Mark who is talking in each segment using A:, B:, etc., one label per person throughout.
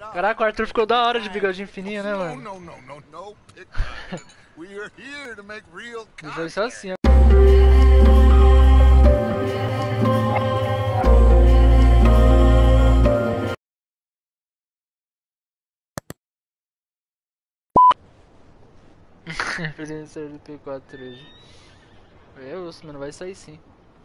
A: Caraca, o Arthur ficou da hora de bigodinho fininho, né, mano? Deixa eu ser assim, ó. Presidente do P4 hoje. Mano, vai sair sim.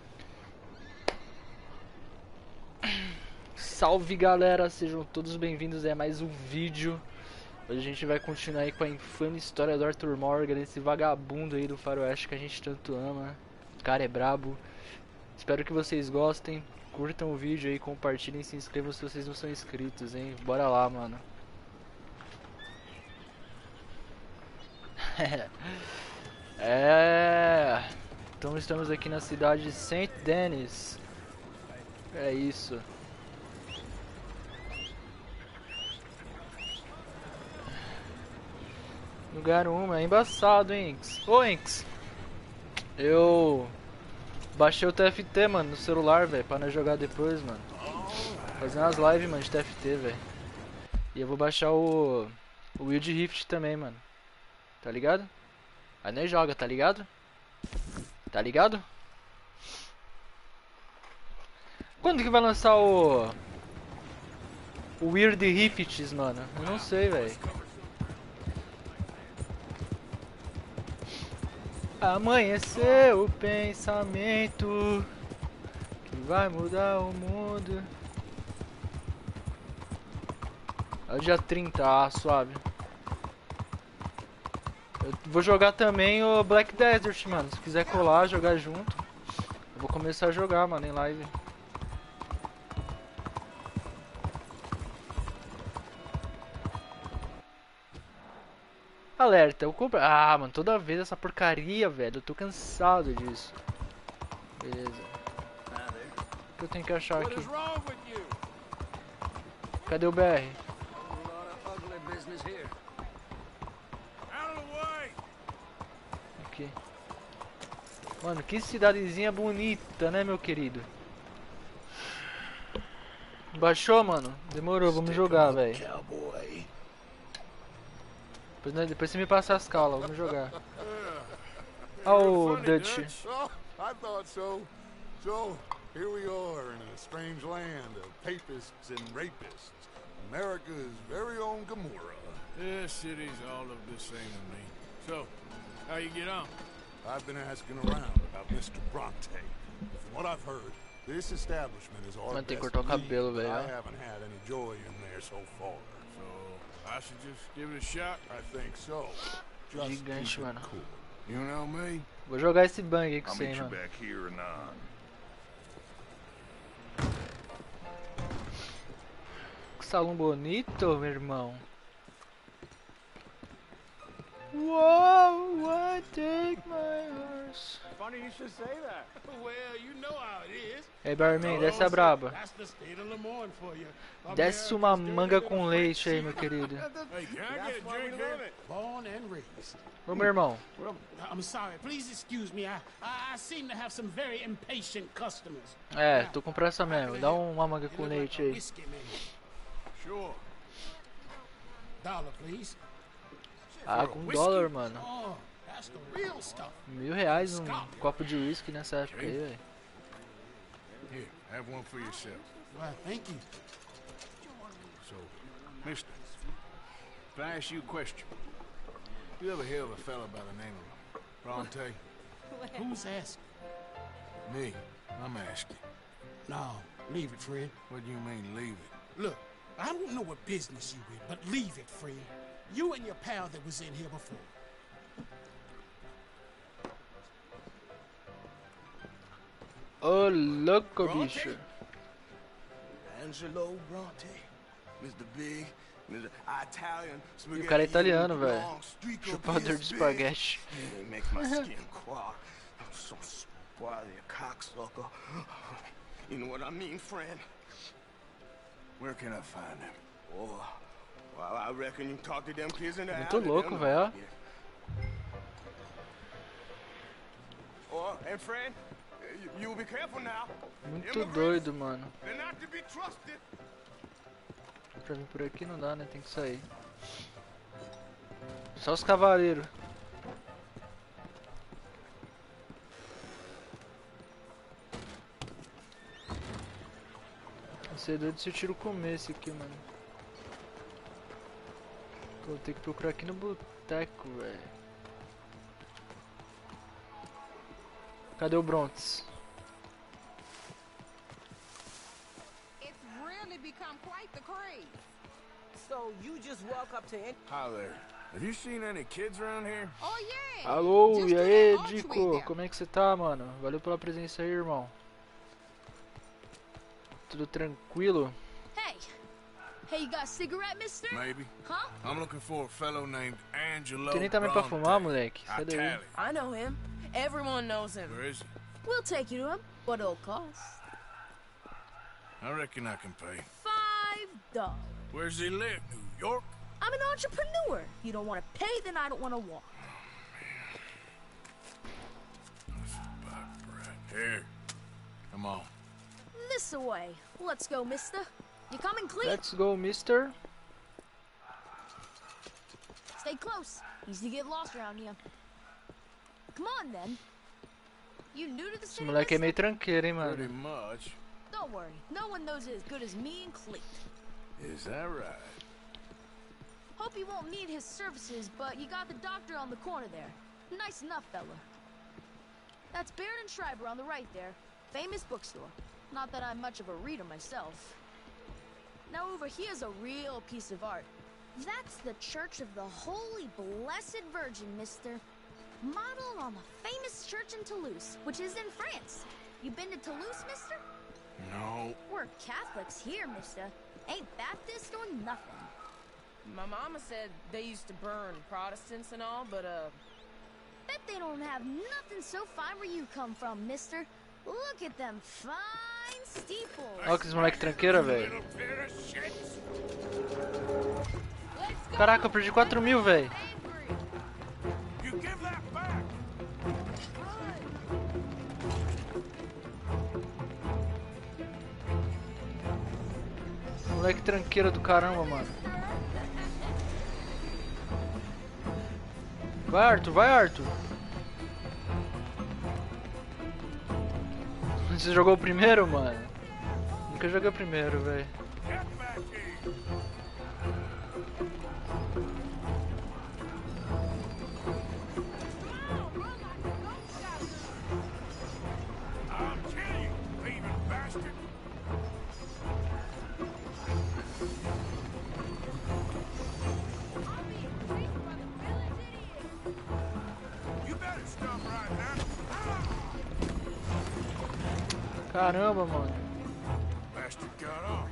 A: Salve galera, sejam todos bem-vindos a mais um vídeo. Hoje a gente vai continuar aí com a infame história do Arthur Morgan, esse vagabundo aí do faroeste que a gente tanto ama. O cara é brabo. Espero que vocês gostem, curtam o vídeo aí, compartilhem, se inscrevam se vocês não são inscritos, hein. Bora lá, mano. Então estamos aqui na cidade de Saint Denis. É isso. Lugar 1 é embaçado, hein, Inks. Ô, Inks, eu baixei o TFT, mano, no celular, velho, pra nós jogar depois, mano. Fazer umas lives, mano, de TFT, velho. E eu vou baixar o Wild Rift também, mano. Tá ligado? Aí nós joga, tá ligado? Tá ligado? Quando que vai lançar o Weird Rifts, mano? Eu não sei, velho. Amanheceu o pensamento que vai mudar o mundo. É o dia 30, suave. Eu vou jogar também o Black Desert, mano. Se quiser colar, jogar junto, eu vou começar a jogar, mano, em live. Alerta, eu compro. Ah, mano, toda vez essa porcaria, velho. Eu tô cansado disso. Beleza. O que eu tenho que achar aqui? Cadê o BR? Aqui. Mano, que cidadezinha bonita, né, meu querido? Baixou, mano? Demorou, vamos jogar, velho. Depois você me passa as calas, vamos jogar. Oh, Dutch.
B: I thought so. So, here we are in a strange land of papists and rapists. America's very own Gomorrah.
C: This city's all of the same to me. So, how you get on?
B: I've been asking around about Mr. Bronte. From what I've heard, this establishment is our best lead. I haven't had any joy in there so far.
C: So, I should just give it a shot?
B: I think so. Just
A: Gigante, mano.
B: cool.
C: You know me?
A: Vou jogar esse bang aí com você, mano. Que salão bonito, meu irmão. Whoa, I take my horse.
C: Funny you should say that. Well, you know how it is.
A: Ei, barman, desce a braba.
C: That's the state of Lemoyne for you.
A: Desce uma manga com leite aí, meu querido.
C: Hey, can I get a drink here?
D: Born and raised.
A: Ô, meu irmão.
D: I'm sorry. Please excuse me. I seem to have some very impatient customers.
A: É, tô com pressa mesmo. Dá uma manga com leite aí.
D: Whiskey, man.
C: Sure.
D: $1, please.
A: Ah, com $1, mano.
D: Oh, that's the real stuff.
A: R$1.000 um copo de whisky nessa época aí, velho.
C: Here, have one for yourself.
D: Well, thank you.
C: So, mister, if I ask you a question, you ever hear of a fella by the name of Bronte?
D: Who's asking?
C: Me. I'm asking.
D: No, leave it, friend.
C: What do you mean, leave it?
D: Look, I don't know what business you in, but leave it, friend. You and your pal that was in here before.
A: Ô, louco, bicho.
E: Angelo Bronte, Mr. Big, Mr. Italian.
A: E o cara é italiano, velho. Chupador de espaguete.
E: Make my skin crawl. I'm so spoiled, you cocksucker. You know what I mean, friend?
C: Where can I find him?
E: Oh, well, I reckon you talk to them kids in the
A: Muito
E: alley,
A: louco,
E: them
A: velho.
E: Oh, and friend, you be careful now.
A: Muito doido, mano.
E: They're not to be trusted.
A: pra vir por aqui? Não dá, né? Tem que sair. Só os cavaleiros. Vai ser doido se o tiro comer esse aqui, mano. Vou ter que procurar aqui no boteco, velho. Cadê o Bronx?
F: So you just walk up to any...
C: Hi there. Have you seen any kids around here?
F: Oh yeah.
A: Alô,
F: Just
A: e aí,
F: to that
A: Dico?
F: archway there.
A: Como é que você tá, mano? Valeu pela presença aí, irmão. Tudo tranquilo?
G: Hey, you got a cigarette, mister?
C: Maybe.
G: Huh?
C: I'm looking for a fellow named Angelo
A: Tem nem também pra
C: Bronte.
A: fumar, moleque. Sai daí.
C: Italian.
F: I know him. Everyone knows him.
C: Where is he?
G: We'll take you to him. What it'll cost?
C: I reckon I can pay.
G: $5.
C: Where's he live? New York?
G: I'm an entrepreneur. You don't want to pay, then I don't want to walk.
C: Here. Come on.
G: This away. Let's go, mister. You coming clean?
A: Let's go, mister.
G: Stay close. Easy to get lost around here. Come on, then. You new to the
A: Esse
G: city,
A: moleque é
G: mister?
A: meio tranqueiro, hein,
C: Pretty
A: mano.
C: much.
G: Don't worry. No one knows it as good as me and Cleet.
C: Is that right?
G: Hope you won't need his services, but you got the doctor on the corner there. Nice enough, fella. That's Baird and Schreiber on the right there. Famous bookstore. Not that I'm much of a reader myself. Now over here's a real piece of art. That's the Church of the Holy Blessed Virgin, mister. Modeled on the famous church in Toulouse, which is in France. You been to Toulouse, mister?
C: No.
G: We're Catholics here, mister. Ain't Baptist or nothing.
F: My mama said they used to burn Protestants and all, but
G: Bet they don't have nothing so fine where you come from, mister. Look at them fine steeples.
A: Olha que esse moleque tranqueira, velho. Caraca, eu perdi 4.000, velho.
C: You give that back.
A: Moleque tranqueira do caramba, mano. Vai, Arthur, vai, Arthur. Você jogou o primeiro, mano? Nunca joguei o primeiro, velho.
C: Get back here. I'll kill you, thieving bastard. You better stop right now.
A: Caramba, mano.
C: Bastard got off.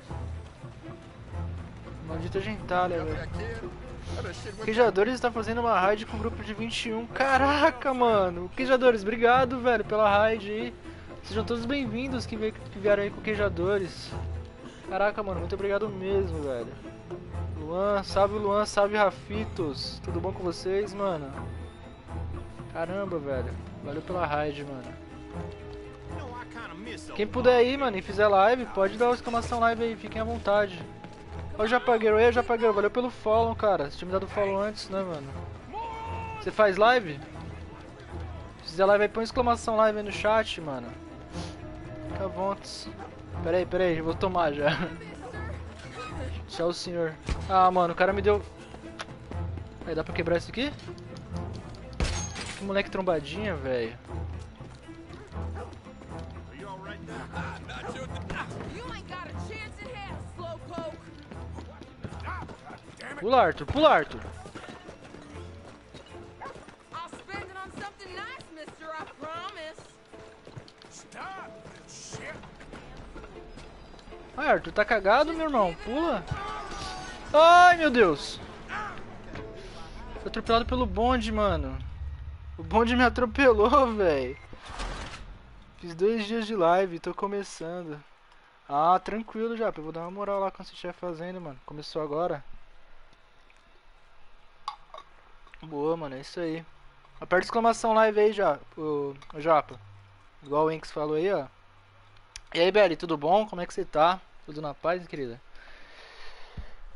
A: Maldita gentalha, velho. Queijadores está fazendo uma raid com um grupo de 21. Caraca, mano. Queijadores, obrigado, velho, pela raid aí. Sejam todos bem-vindos que vieram aí com Queijadores. Caraca, mano, muito obrigado mesmo, velho. Luan, salve Rafitos. Tudo bom com vocês, mano? Caramba, velho. Valeu pela raid, mano. Quem puder aí, mano, e fizer live, pode dar uma exclamação live aí, fiquem à vontade. Ó, já paguei, valeu pelo follow, cara. Você tinha me dado follow antes, né, mano? Você faz live? Se fizer live aí, põe exclamação live aí no chat, mano. Fica à vontade. Pera aí, eu vou tomar já. Tchau, senhor. Ah, mano, o cara me deu... Aí, dá pra quebrar isso aqui? Que moleque trombadinha, velho. Pula, Arthur, pula, Arthur.
F: I'll spend it on something nice, mister, I promise.
C: Stop this shit.
A: Ai, Arthur, tá cagado, meu irmão? Pula. Ai, meu Deus. Fui atropelado pelo bonde, mano. O bonde me atropelou, velho. Fiz 2 dias de live, tô começando. Ah, tranquilo já, eu vou dar uma moral lá quando você estiver fazendo, mano. Começou agora. Boa, mano, é isso aí. Aperta exclamação live aí já, o Japa. Igual o Inks falou aí, ó. E aí, Belly, tudo bom? Como é que você tá? Tudo na paz, querida?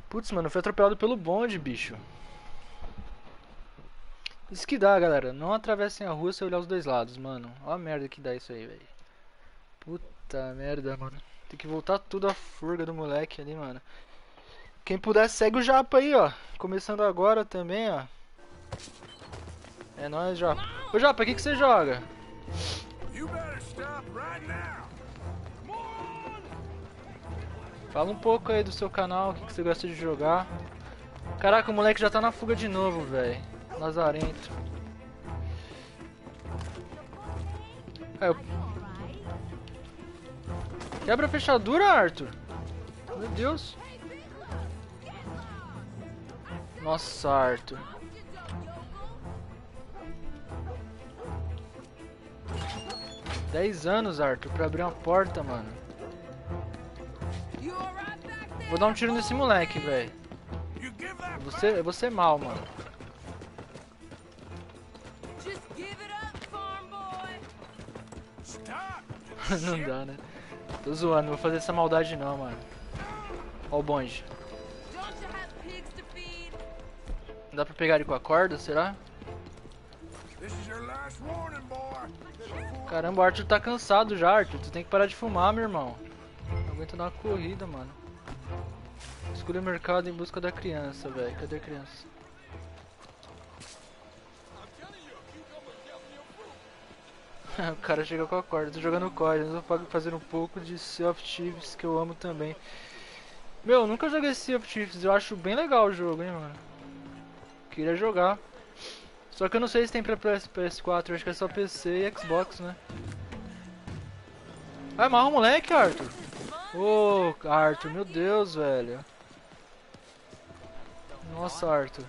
A: Putz, mano, eu fui atropelado pelo bonde, bicho. Isso que dá, galera. Não atravessem a rua se olhar os dois lados, mano. Olha a merda que dá isso aí, velho. Puta merda, mano. Tem que voltar tudo a furga do moleque ali, mano. Quem puder, segue o Japa aí, ó. Começando agora também, ó. É nóis, Japa. Ô, Japa, o que você joga? Fala um pouco aí do seu canal, o que você gosta de jogar. Caraca, o moleque já tá na fuga de novo, velho. Lazarento. Quebra a fechadura, Arthur. Meu Deus. Nossa, Arthur. $10 Arthur, pra abrir uma porta, mano. Vou dar um tiro nesse moleque, velho. Eu vou ser mal, mano. Não dá, né? Tô zoando, não vou fazer essa maldade não, mano. Ó o bonde. Dá pra pegar ele com a corda, será? Caramba, o Arthur tá cansado já, Arthur. Tu tem que parar de fumar, meu irmão. Não aguento dar uma corrida, mano. Escolha o mercado em busca da criança, velho. Cadê a criança? O cara chega com a corda. Tô jogando COD. Eu vou fazer um pouco de Sea of Thieves, que eu amo também. Meu, nunca joguei Sea of Thieves. Eu acho bem legal o jogo, hein, mano. Queria jogar. Só que eu não sei se tem pra PS4. Eu acho que é só PC e Xbox, né? Vai, amarra o moleque, Arthur. Ô, Arthur, meu Deus, velho. Nossa, Arthur.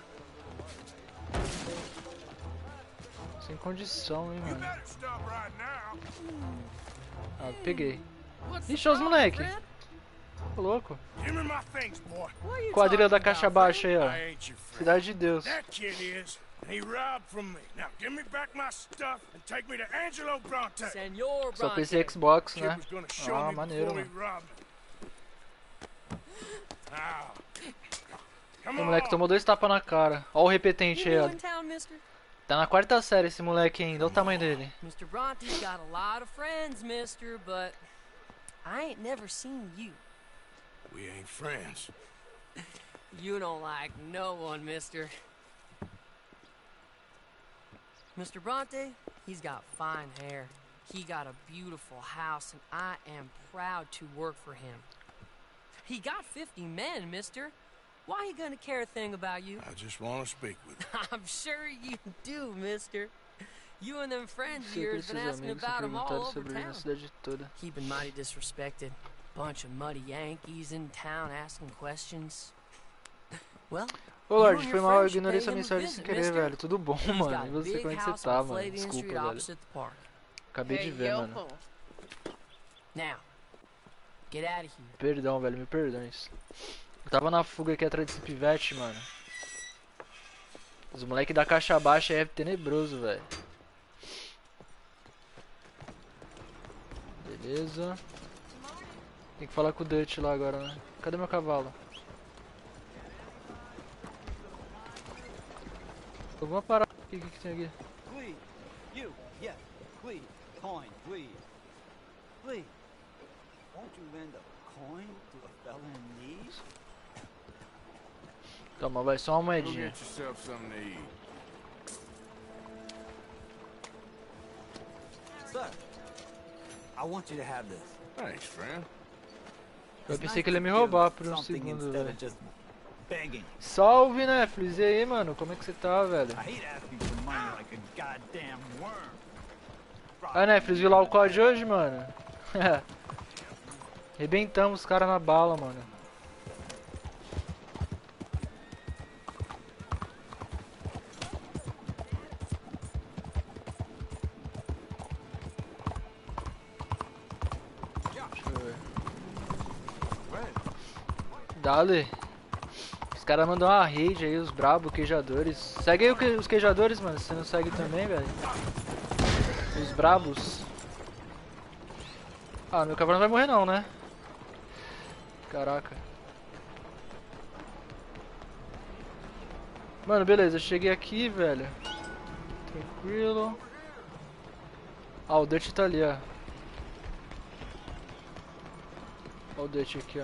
A: Sem condição, hein, mano. Ah, peguei. Ixi, os moleque. Tô louco. Quadrilha da caixa baixa aí, ó. Cidade de Deus. Só PC e Xbox, né? Ah, maneiro, mano. O moleque tomou 2 tapas na cara. Ó o repetente aí, ó. Tá na 4ª série esse moleque ainda. Olha o tamanho dele.
H: Mr. Bronte's got a lot of friends, mister, but I ain't never seen you.
E: We ain't friends.
H: You don't like no one, mister. Mr. Bronte, he's got fine hair. He got a beautiful house, and I am proud to work for him. He got 50 men, mister. Why he gonna care a thing about you?
E: I just want to speak with you.
H: I'm sure you do, mister. You and them friends of yours been asking about him all over town. He been mighty disrespected. Bunch of muddy Yankees in town asking questions. Well,
A: ô Lorde, foi mal, eu ignorei sua mensagem sem querer, velho. Tudo bom, mano? E você, como é que você tá, mano? Desculpa, velho. Acabei de ver, mano. Perdão, velho, me perdões. Eu tava na fuga aqui atrás desse pivete, mano. Os moleques da caixa baixa aí é tenebroso, velho. Beleza. Tem que falar com o Dutch lá agora, né? Cadê meu cavalo? Alguma parada aqui, o que tem aqui?
I: Please, you, yes, please, coin, please. Please, won't you lend a coin to a fella in need?
A: Toma, vai, só uma moedinha.
I: Sir, I want you to have this.
E: Thanks, friend.
A: Eu pensei que ele ia me roubar por um segundo, velho. Salve, Netflix, e aí, mano? Como é que você tá, velho? Ah, Netflix, viu lá o COD hoje, mano? Rebentamos os caras na bala, mano. Deixa eu ver. Dale. Os caras mandam uma raid aí, os brabos, queijadores. Segue aí os queijadores, mano, se você não segue também, velho. Os brabos. Ah, meu cavalo não vai morrer não, né? Caraca. Mano, beleza, eu cheguei aqui, velho. Tranquilo. Ah, o Dutch tá ali, ó. Olha o Dutch aqui, ó.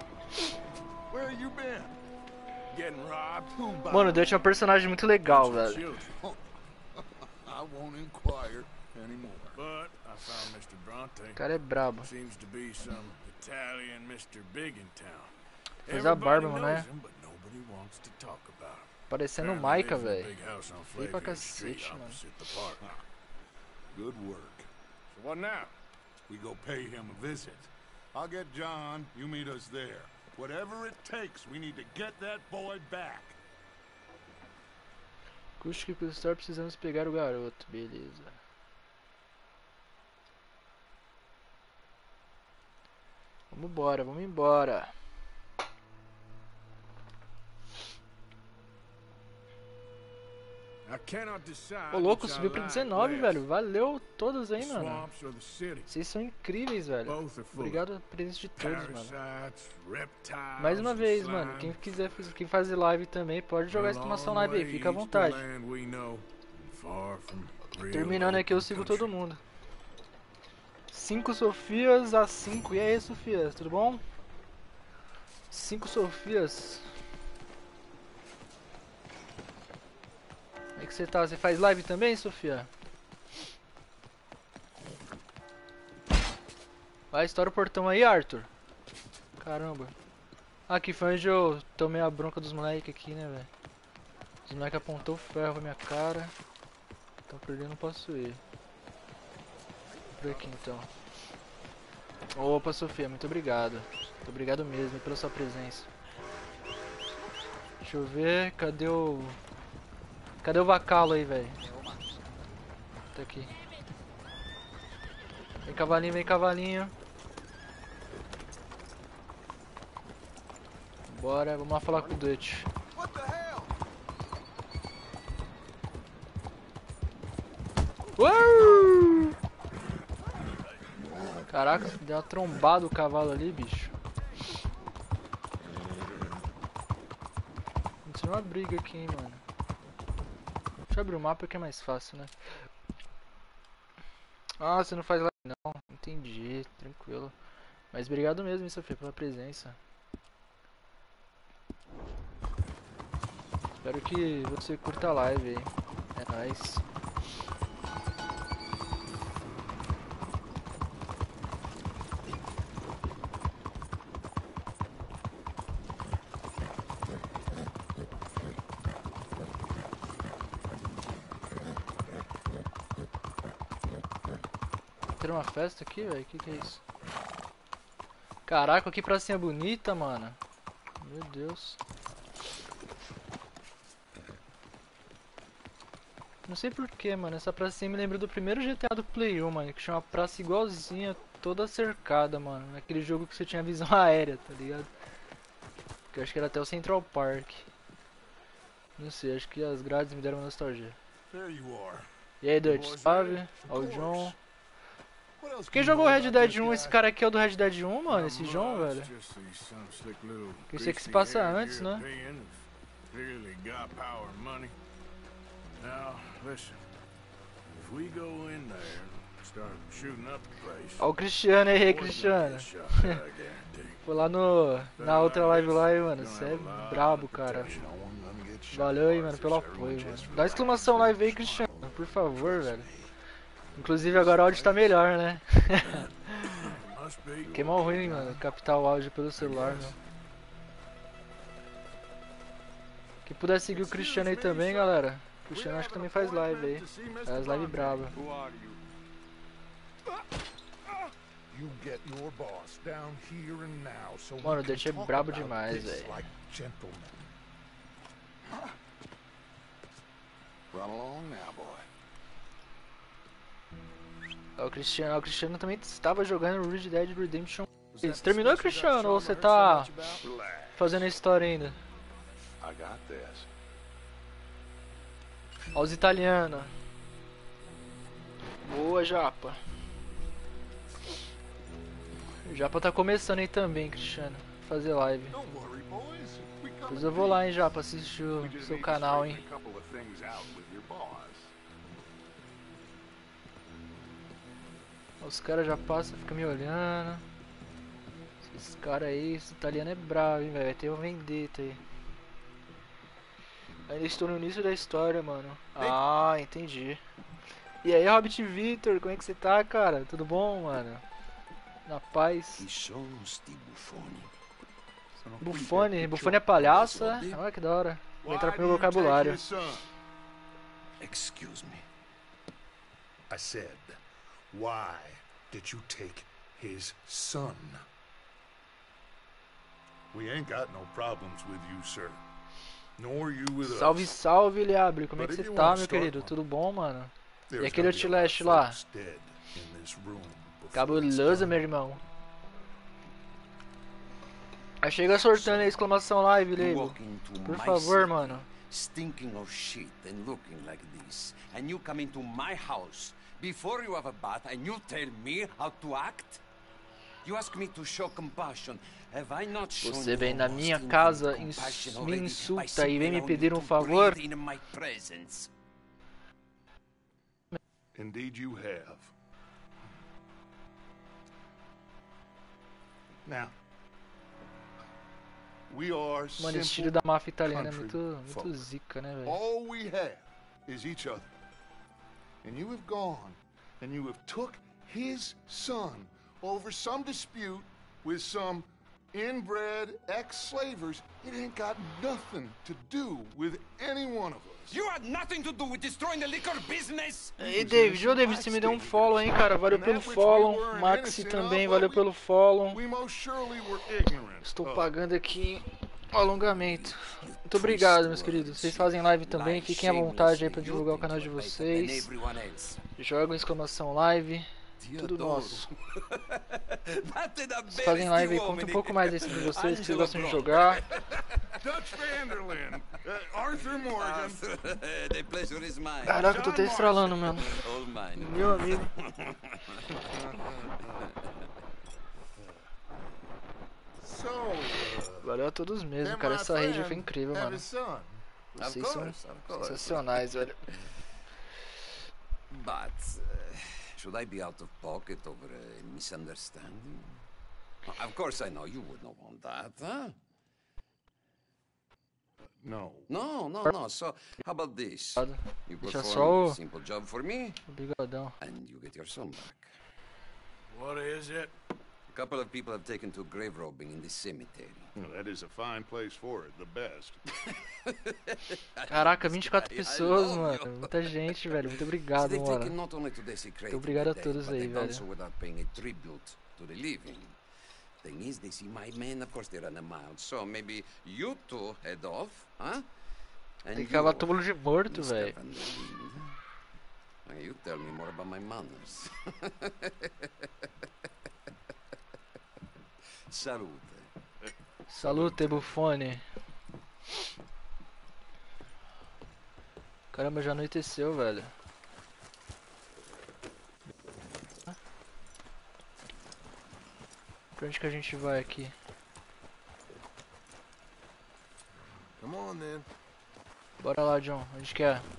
A: Mano, o Dutch é um personagem muito legal, velho. O cara é brabo. Fez a barba, mano, né? Parecendo o Micah, velho. Feio pra cacete, mano.
B: Good work. So what now? We go pay him a visit. I'll get John, you meet us there. Whatever it takes, we need to get that boy back.
A: Custe que custar, precisamos pegar o garoto, beleza. Vambora, vamos embora. Ô louco, subiu pra 19, velho. Valeu todos aí, mano. Vocês são incríveis, velho. Obrigado pela presença de todos, mano. Mais uma vez, mano. Quem quiser fazer live também, pode jogar exclamação live aí. Fica à vontade. Terminando aqui, eu sigo todo mundo. 5 Sofias a 5. E aí, Sofias, tudo bom? 5 Sofias. Como é que você tá? Você faz live também, Sofia? Vai, estoura o portão aí, Arthur. Caramba. Aqui foi onde eu tomei a bronca dos moleques aqui, né, velho? Os moleques apontou o ferro na minha cara. Então por ali eu não posso ir. Por aqui então. Opa, Sofia, muito obrigado. Muito obrigado mesmo pela sua presença. Deixa eu ver, cadê o Vacalo aí, velho? Tá aqui. Vem cavalinho, vem cavalinho. Bora, vamos lá falar com o Dutch. Caraca, deu uma trombada o cavalo ali, bicho. Continua uma briga aqui, hein, mano. Deixa eu abrir o mapa que é mais fácil, né? Ah, você não faz live não. Entendi, tranquilo. Mas obrigado mesmo, Sofia, pela presença. Espero que você curta a live aí. É nóis. Tem uma festa aqui, velho? Que é isso? Caraca, que pracinha bonita, mano. Meu Deus. Não sei porquê, mano. Essa pracinha me lembra do primeiro GTA do Play 1, mano. Que tinha uma praça igualzinha, toda cercada, mano. Naquele jogo que você tinha visão aérea, tá ligado? Que eu acho que era até o Central Park. Não sei, acho que as grades me deram uma nostalgia. E aí, Dutch, suave? Ó o John. Quem jogou Red Dead 1? Esse cara aqui é o do Red Dead 1, mano? Esse John, velho? Que isso aqui se passa antes, né? Ó o Cristiano aí, Cristiano. Foi lá na outra live lá, hein, mano. Você é brabo, cara. Valeu aí, mano, pelo apoio, mano. Dá exclamação live aí, Cristiano, por favor, velho. Inclusive agora o áudio tá melhor, né? Que é mal ruim, mano, captar o áudio pelo celular, meu. Quem puder seguir o Cristiano aí também, galera. O Cristiano acho que também faz live aí. Faz live braba. Mano, o Dutch é brabo demais, velho. O Cristiano também estava jogando Red Dead Redemption. Você terminou, Cristiano? Ou você tá fazendo a história ainda? Olha os italianos. Boa, Japa. O Japa tá começando aí também, Cristiano. Fazer live. Depois eu vou lá, hein, já, pra assistir o seu canal, hein. Os caras já passam, ficam me olhando. Esse cara aí, esse italiano é bravo, hein, velho. Vai ter um vendetta aí. Ainda estou no início da história, mano. Ah, entendi. E aí, Hobbit Victor, como é que você tá, cara? Tudo bom, mano? Na paz. Buffone? Buffone é palhaça? Olha que da hora. Vou entrar pro meu vocabulário.
B: Excuse me. I said, why did you take his son? We ain't got no problems with you, sir. Nor you with us.
A: Salve, salve, Liabre. Como é que você tá, meu querido? Tudo bom, mano? E aquele Outlast lá? Cabuloso, meu irmão. Aí chega sortando a exclamação live, Lego. Por favor, mano.
J: Stinking of shit and looking like this. And you come into my house before you have a bath and you tell me how to act? You ask me to show compassion. Have I not shown
A: Você vem na minha casa, me insulta e vem me pedir um favor?
B: Indeed you have. Now, we are
A: Mano, esse estilo da máfia italiana é muito zica, né, velho?
B: All we have is each other. And you have gone and you have took his son over some dispute with some inbred ex-slavers. It ain't got nothing to do with any one of us.
J: You had nothing to do with destroying the liquor business.
A: Ei, David, ô David, você me deu um follow, hein, cara. Valeu pelo follow. Maxi também, valeu pelo follow. Estou pagando aqui o alongamento. Muito obrigado, meus queridos. Vocês fazem live também, fiquem à vontade aí pra divulgar o canal de vocês. Jogam exclamação live. Tudo nosso. Vocês fazem live aí, conta um pouco mais aí sobre vocês, que vocês gostam de jogar. Caraca, eu tô até estralando, mano. Meu amigo. Valeu a todos mesmo, cara. Essa raid foi incrível, mano. Vocês são sensacionais, velho.
J: Should I be out of pocket over a misunderstanding? Of course I know you would not want that, huh?
B: No.
J: No. So, how about this? You perform a simple job for me, and you get your son back.
C: What is it?
J: A couple of people have taken to grave robbing in the cemetery.
B: Well, that is a fine place for it, the best.
A: Caraca, 24 pessoas, mano. Muita gente, velho. Muito obrigado, mano. Muito obrigado a todos aí, velho.
J: Thing is, they see my men, of course they run them out. So maybe you two head off, huh?
A: Tem que cavar túmulo de morto, velho.
J: You tell me more about my manners. Salute.
A: Salute, Buffone. Caramba, já anoiteceu, velho. Pra onde que a gente vai aqui?
C: Come on, then.
A: Bora lá, John. Onde que é?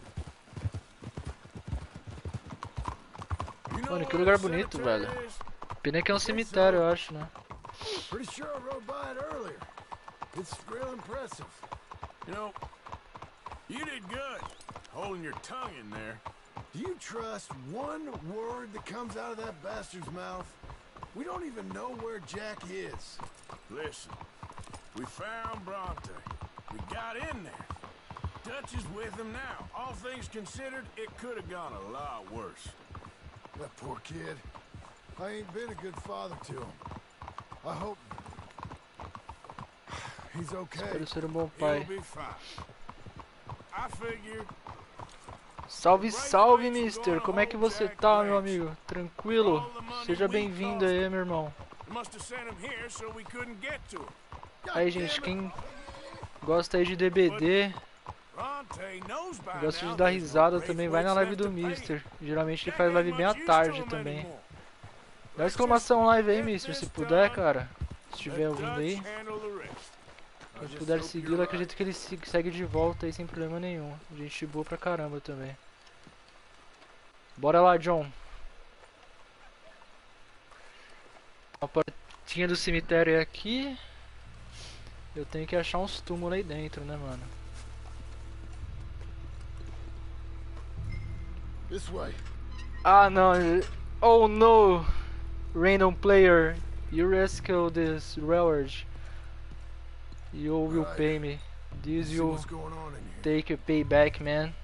A: Mano, que lugar bonito, velho. Pena que é um cemitério, eu acho, né?
C: Pretty sure I rode by it earlier. It's real impressive. You know, you did good holding your tongue in there. Do you trust one word that comes out of that bastard's mouth? We don't even know where Jack is. Listen, we found Bronte. We got in there. Dutch is with him now. All things considered, it could have gone a lot worse. That poor kid. I ain't been a good father to him. I hope he's okay.
A: Espero ser bom pai.
C: He'll be fine. I figure.
A: Salve, salve, mister! Como é que você tá, meu amigo? Tranquilo? Seja bem-vindo aí, meu irmão. Aí, gente, quem gosta aí de DBD, gosta de dar risada também, vai na live do mister. Geralmente ele faz live bem à tarde também. Dá exclamação live aí, mister, se puder, cara. Se estiver ouvindo aí. Se puder segui-lo, acredito que ele segue de volta aí sem problema nenhum. Gente boa pra caramba também. Bora lá, John. A portinha do cemitério é aqui. Eu tenho que achar uns túmulos aí dentro, né, mano? Ah, não. Oh, no. Random player. You rescue this reward. You will pay me. This you take a payback, man.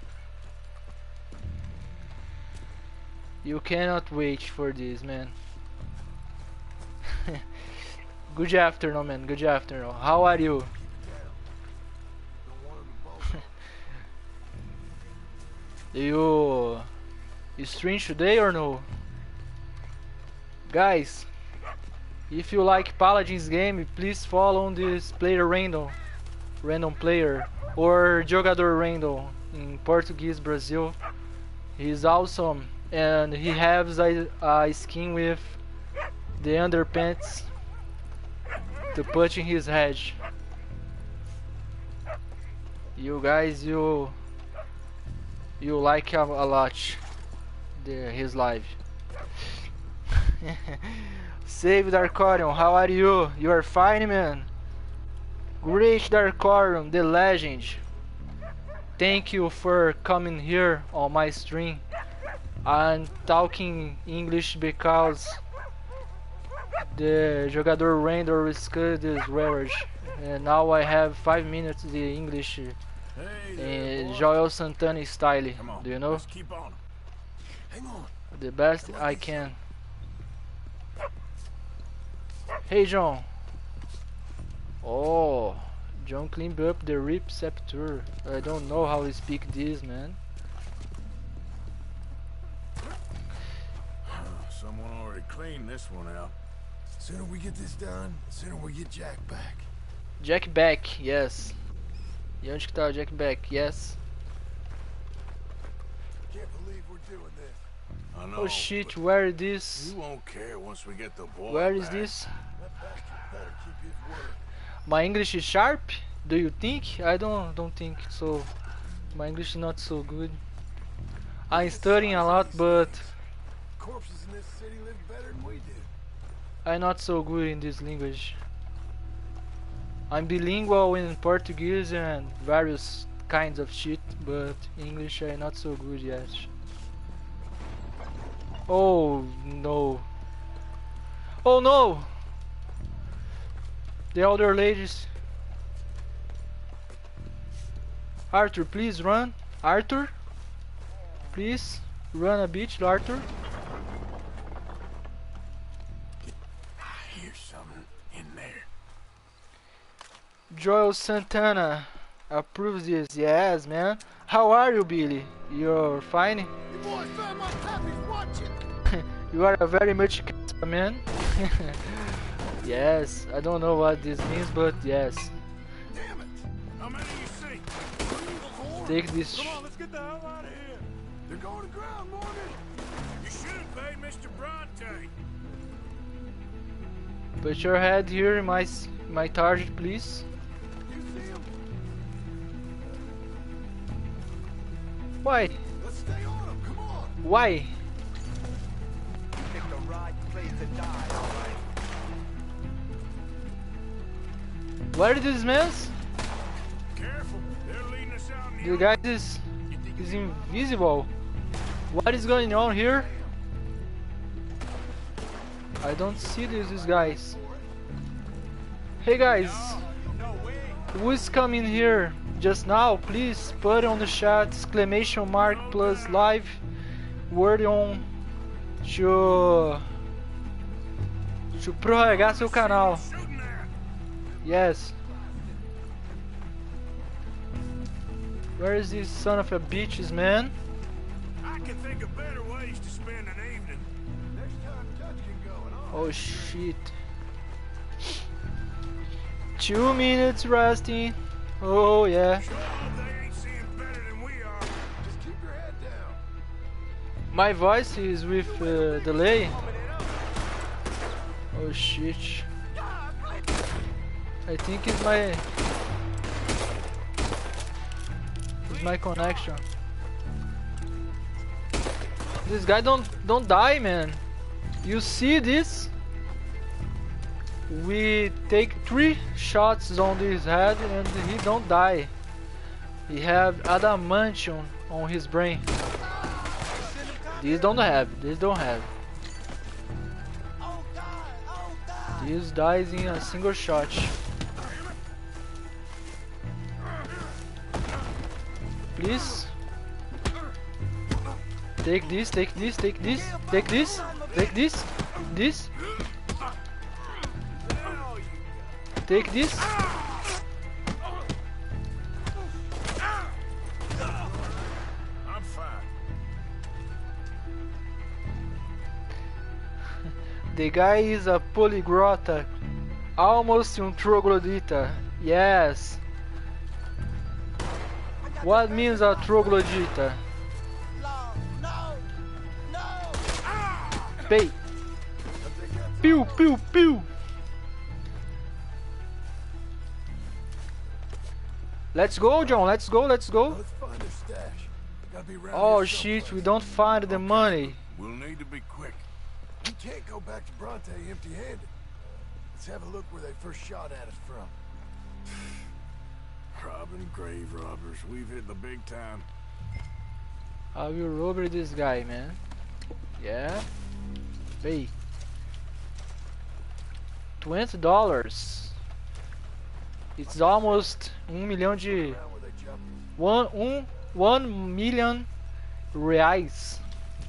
A: You cannot wait for this, man. Good afternoon, man. Good afternoon. How are you? You stream today or no? Guys, if you like Paladins game, please follow this player random player, or jogador random in Portuguese Brazil. He's awesome, and he has a skin with the underpants to put in his head. You guys, you like him a lot, his live. Save Darkorion, how are you? You are fine, man. Great Darkorion, the legend. Thank you for coming here on my stream. I'm talking English because the jogador random rescued this reward, and now I have 5 minutes the English Joel Santana style. Do you know? The best I can. Hey John. Oh, John cleaned up the rip scepter. I don't know how to speak this, man.
C: Someone already cleaned this one out. The sooner we get this done, the sooner we get Jack back.
A: Jack back, yes. E onde que tá o Jack back? Yes.
C: Can't believe we're doing this. I know,
A: oh shit, where is this?
C: You won't care once we get the boy
A: Where
C: back.
A: is this?
C: That bastard better keep his word.
A: My English is sharp? Do you think? I don't think so. My English is not so good. I'm studying a lot, but
C: Corpses in this city live better than we do.
A: I'm not so good in this language. I'm bilingual in Portuguese and various kinds of shit, but English I'm not so good yet. Oh no. Oh no! The older ladies. Arthur, please run. Arthur? Please run a bit, Arthur.
C: I hear something in there.
A: Joel Santana approves this. Yes, man. How are you, Billy? You're fine?
C: You boys found my puppies, watch it!
A: You are a very much man. Yes, I don't know what this means, but yes.
C: Damn it! How many you see? 3, 4?
A: Take this.
C: Come on, let's get the hell out of here. They're going to ground, Morgan. You should have paid Mr. Bronte.
A: Put your head here in my target, please.
C: You see him?
A: Why?
C: Let's stay on him. Come on.
A: Why?
E: Pick the right place to die, all right?
A: Where is this man?
C: Careful. They're leading us out in
A: The guy is invisible. What is going on here? I don't see these guys. Hey guys, who is coming here just now? Please put on the chat exclamation mark plus live word on to prorrogar seu canal. Yes. Where is this son of a bitches, man?
C: I can think of better ways to spend an evening. Next time Dutch can go and all.
A: Oh shit. 2 minutes resting. Oh yeah.
C: Sure, they ain't seeing better than we are. Just keep your head down.
A: My voice is with delay. Oh shit. I think it's It's my connection. This guy don't die, man. You see this? We take 3 shots on his head and he don't die. He have adamantium on his brain. This don't have. This don't have. This dies in a single shot. Please. Take this, take this, take this, take this, take this, this. Take this.
C: I'm fine.
A: The guy is a polyglota, almost um troglodita. Yes. What means a troglodita? Pay. Pew pew pew. Let's go, John. Let's go. Let's go.
C: Let's find their stash. Gotta be around
A: Oh
C: here
A: shit,
C: someplace.
A: we don't find the money.
C: We'll need to be quick. We can't go back to Bronte empty-handed. Let's have a look where they first shot at us from. Robbing grave robbers. We've hit the big time.
A: I will rob this guy, man. Yeah. Pay. $20. It's almost 1 million de... 1 million reais.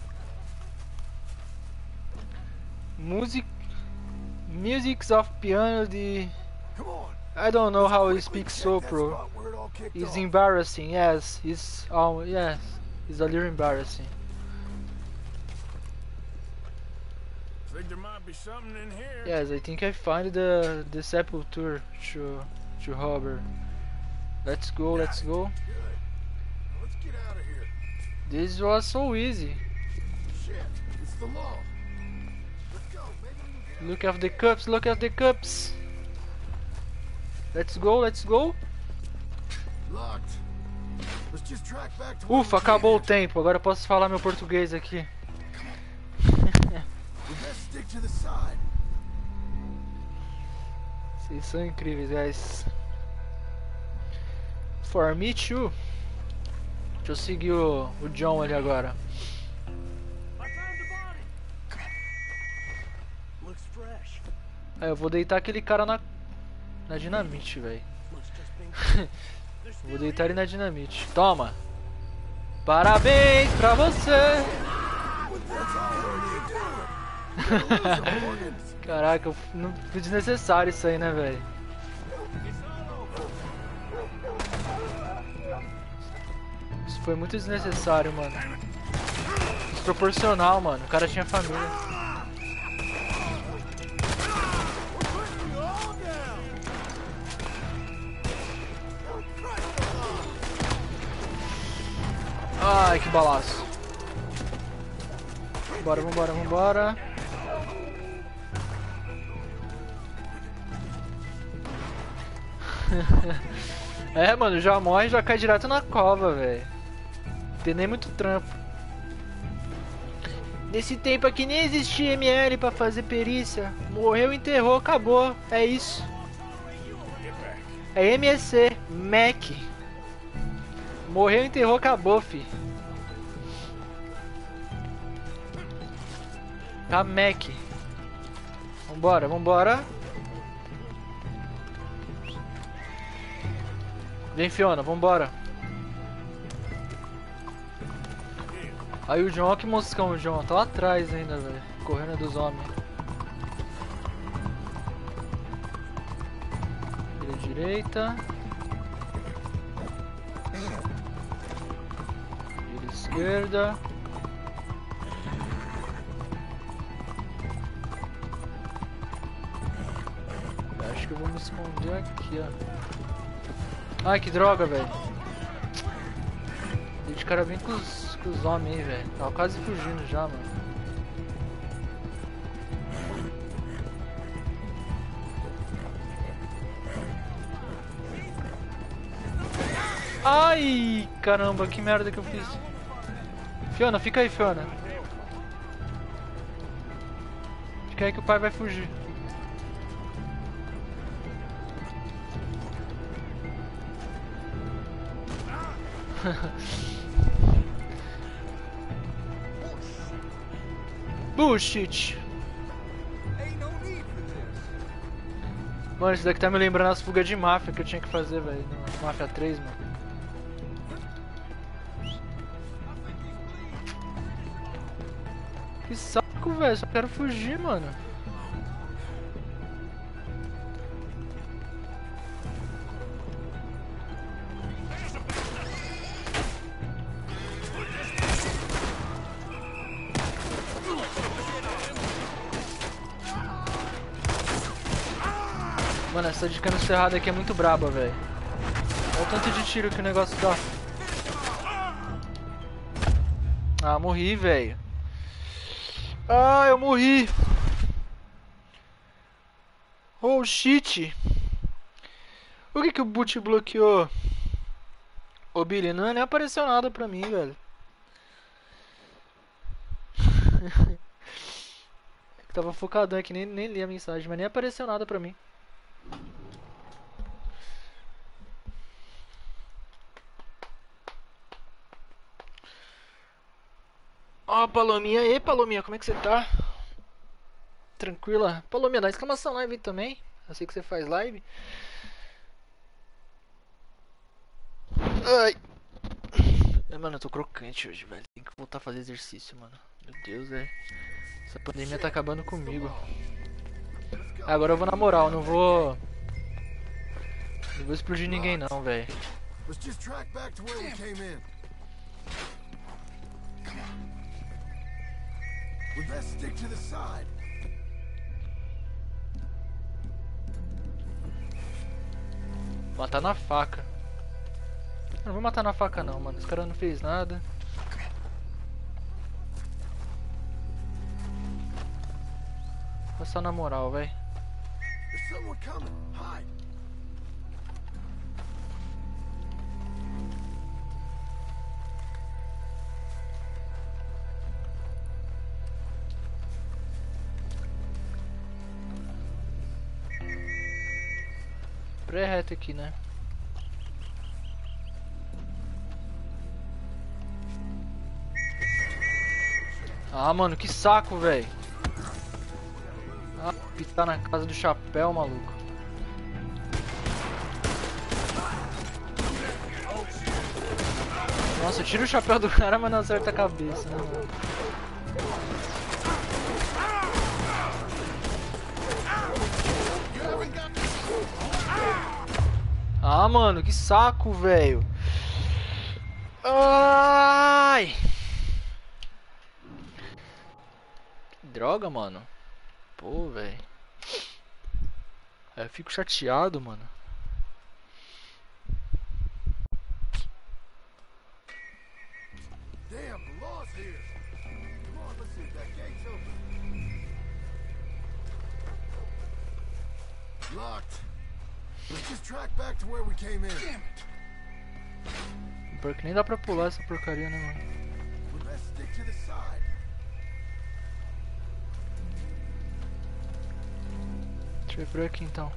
A: Musics of piano de... I don't know how he speaks sopro. It's embarrassing, yes. It's yes. It's a little embarrassing.
C: Think there might be something in here.
A: Yes, I think I find the sepulture to Robert. Let's go, let's go.
C: Good. Let's get out of here.
A: This was so easy.
C: Shit, it's the law. Let's go. Maybe we can get
A: Look at the cups, look at the cups. Let's go, let's go.
C: locked. Let's just track back to
A: Ufa, acabou o tempo. Agora eu posso falar meu português aqui.
C: We best stick to the side.
A: Vocês são incríveis, guys. For me too. Deixa eu seguir o John ali agora. Eu vou deitar aquele cara na dinamite, velho. Vou deitar ele na dinamite. Toma. Parabéns pra você. Caraca, não foi desnecessário isso aí, né, velho? Isso foi muito desnecessário, mano. Desproporcional, mano. O cara tinha família. Ai, que balaço. Vambora, vambora, vambora. É, mano, já morre e já cai direto na cova, velho. Não tem nem muito trampo. Nesse tempo aqui nem existia ML pra fazer perícia. Morreu, enterrou, acabou. É isso. É MSC, Mac. Morreu, enterrou, acabou, fi. Tá Mac. Vambora, vambora. Vem, Fiona, vambora. Aí o John, ó que moscão o John. Tá lá atrás ainda, velho. Correndo dos homens. Vira direita. Vira esquerda. Acho que eu vou me esconder aqui, ó. Ai, que droga, velho. Esse cara vem com os homens aí, velho. Tava quase fugindo já, mano. Ai, caramba, que merda que eu fiz. Fiona, fica aí, Fiona. Fica aí que o pai vai fugir. Bullshit. Mano, isso daqui tá me lembrando as fugas de máfia que eu tinha que fazer, velho. No Máfia 3, mano. Que saco, velho. Só quero fugir, mano. Mano, essa de cano cerrado aqui é muito braba, velho. Olha o tanto de tiro que o negócio dá. Ah, morri, velho. Ah, eu morri. Oh, shit. Por que o boot bloqueou? Ô, Billy, não nem apareceu nada pra mim, velho. Tava focadão aqui, nem li a mensagem, mas nem apareceu nada pra mim. Ó, Palominha. E aí, Palominha, como é que você tá? Tranquila? Palominha, dá exclamação live também. Eu sei que você faz live. Ai. Mano, eu tô crocante hoje, velho. Tem que voltar a fazer exercício, mano. Meu Deus, velho. Essa pandemia tá acabando comigo. Agora eu vou na moral, não vou explodir ninguém não, velho. Matar na faca. Eu não vou matar na faca não, mano. Esse cara não fez nada. Vou só na moral, velho. Pré-reto aqui, né? Ah, mano, que saco, velho. Ah, pitar na casa do chapéu, maluco. Nossa, eu tiro o chapéu do cara, mas não acerta a cabeça, né, mano? Ah, mano, que saco, velho. Ai! Que droga, mano. Pô, velho. Eu fico chateado, mano.
C: Damn, the law's here. Come on, let's see if that gate's open. Locked. Let's just track back to where we came in. Damn it.
A: Porque nem dá pra pular essa porcaria, né, mano?
C: We best stick to the side.
A: Deixa eu ir por aqui então.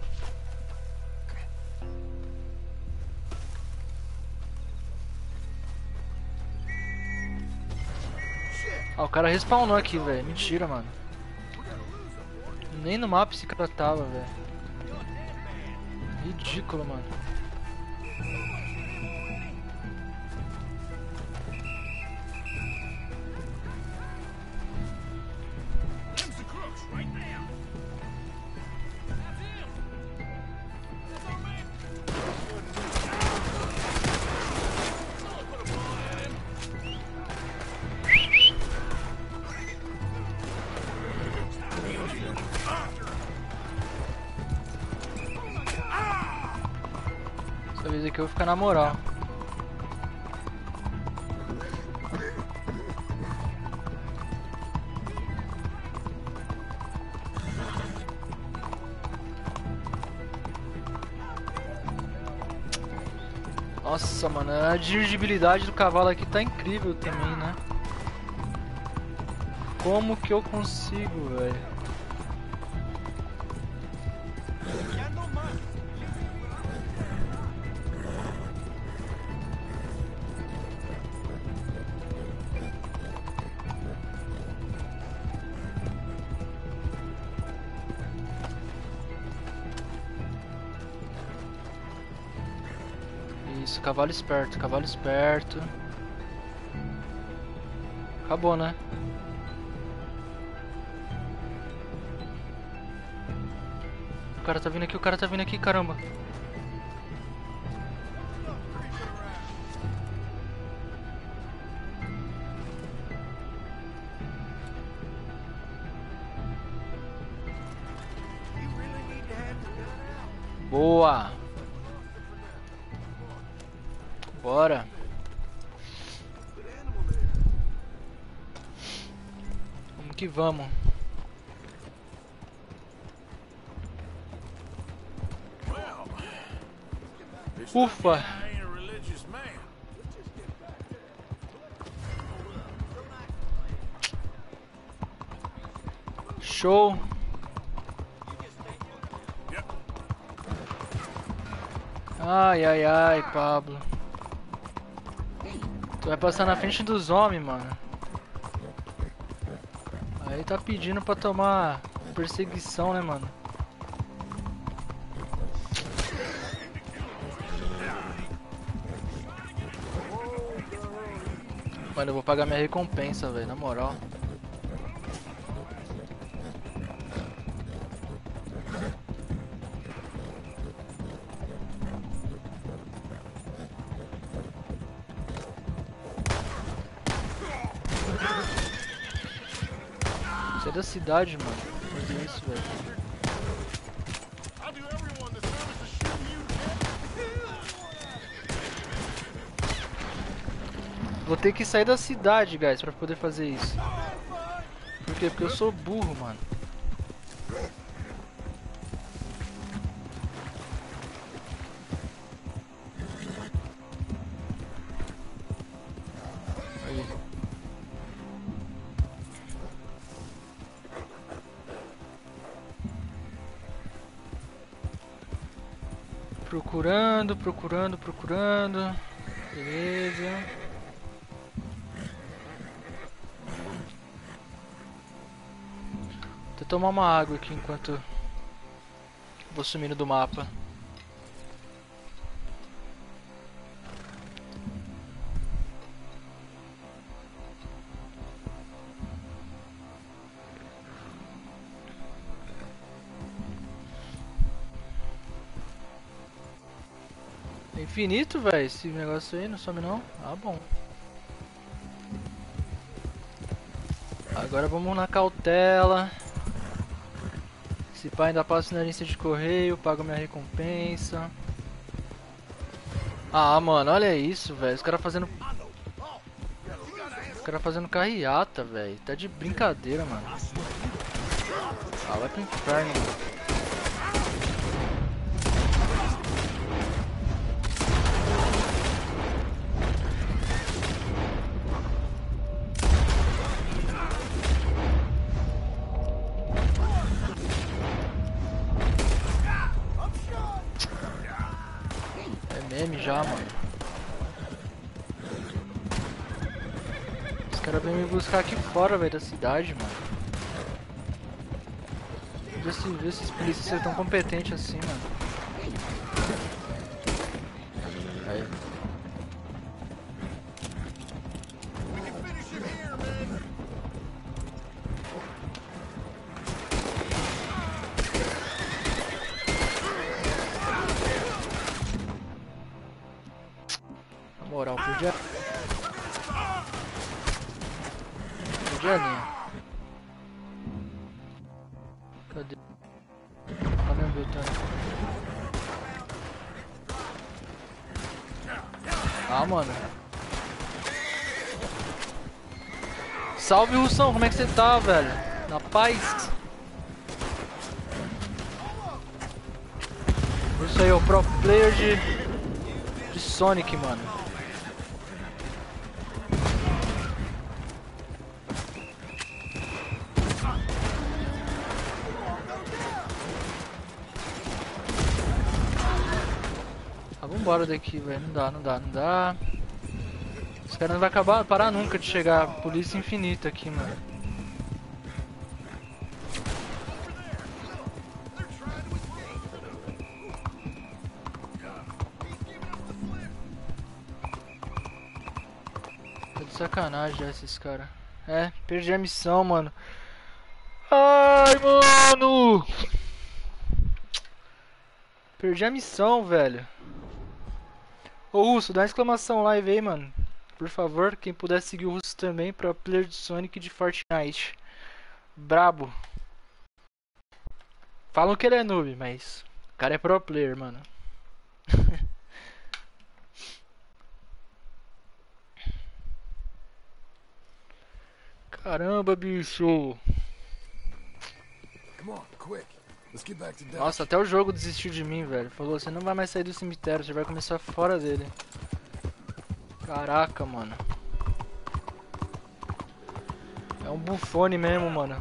A: Ah, o cara respawnou aqui, velho. Mentira, mano. Nem no mapa esse cara tava, velho. Ridículo, mano. Essa vez aqui eu vou ficar na moral. Nossa, mano, a dirigibilidade do cavalo aqui tá incrível também, né? Como que eu consigo, velho? Isso, cavalo esperto, cavalo esperto. Acabou, né? O cara tá vindo aqui, caramba. Boa! Bora! Vamos que vamos! Ufa! Show! Ai, ai, ai, Pablo. Tu vai passar na frente dos homens, mano. Aí tá pedindo pra tomar perseguição, né, mano? Mano, eu vou pagar minha recompensa, velho, na moral. Sai da cidade, mano. Fazer isso, velho. Vou ter que sair da cidade, guys, pra poder fazer isso. Por quê? Porque eu sou burro, mano. Aí. Procurando, procurando, procurando. Beleza. Vou tomar uma água aqui enquanto vou sumindo do mapa. É infinito, velho, esse negócio aí, não some não? Ah, bom. Agora vamos na cautela. Se pá, ainda passo na lista de correio, pago minha recompensa. Ah, mano, olha isso, velho. Os caras fazendo... Os caras fazendo carreata, velho. Tá de brincadeira, mano. Ah, vai pro inferno, mano. Já, mano. Os caras vêm me buscar aqui fora, velho, da cidade, mano. Vê se esses polícias são tão competentes assim, mano. Aí. Moral, podia linha. Cadê? Tá me botando. Ah, mano. Salve, Russão, como é que você tá, velho? Na paz? Isso aí, o pro player de Sonic, mano. Ah, vambora daqui, velho. Não dá, não dá, não dá. Os caras não vão parar nunca de chegar. Polícia infinita aqui, mano. Tá de sacanagem já esses caras. É, perdi a missão, mano. Ai, mano! Perdi a missão, velho. Ô Russo, dá uma exclamação live aí, mano. Por favor, quem puder seguir o Russo também, pro player de Sonic de Fortnite. Brabo. Falam que ele é noob, mas o cara é pro player, mano. Caramba, bicho. Nossa, até o jogo desistiu de mim, velho. Falou, você não vai mais sair do cemitério, você vai começar fora dele. Caraca, mano. É um bufone mesmo, mano.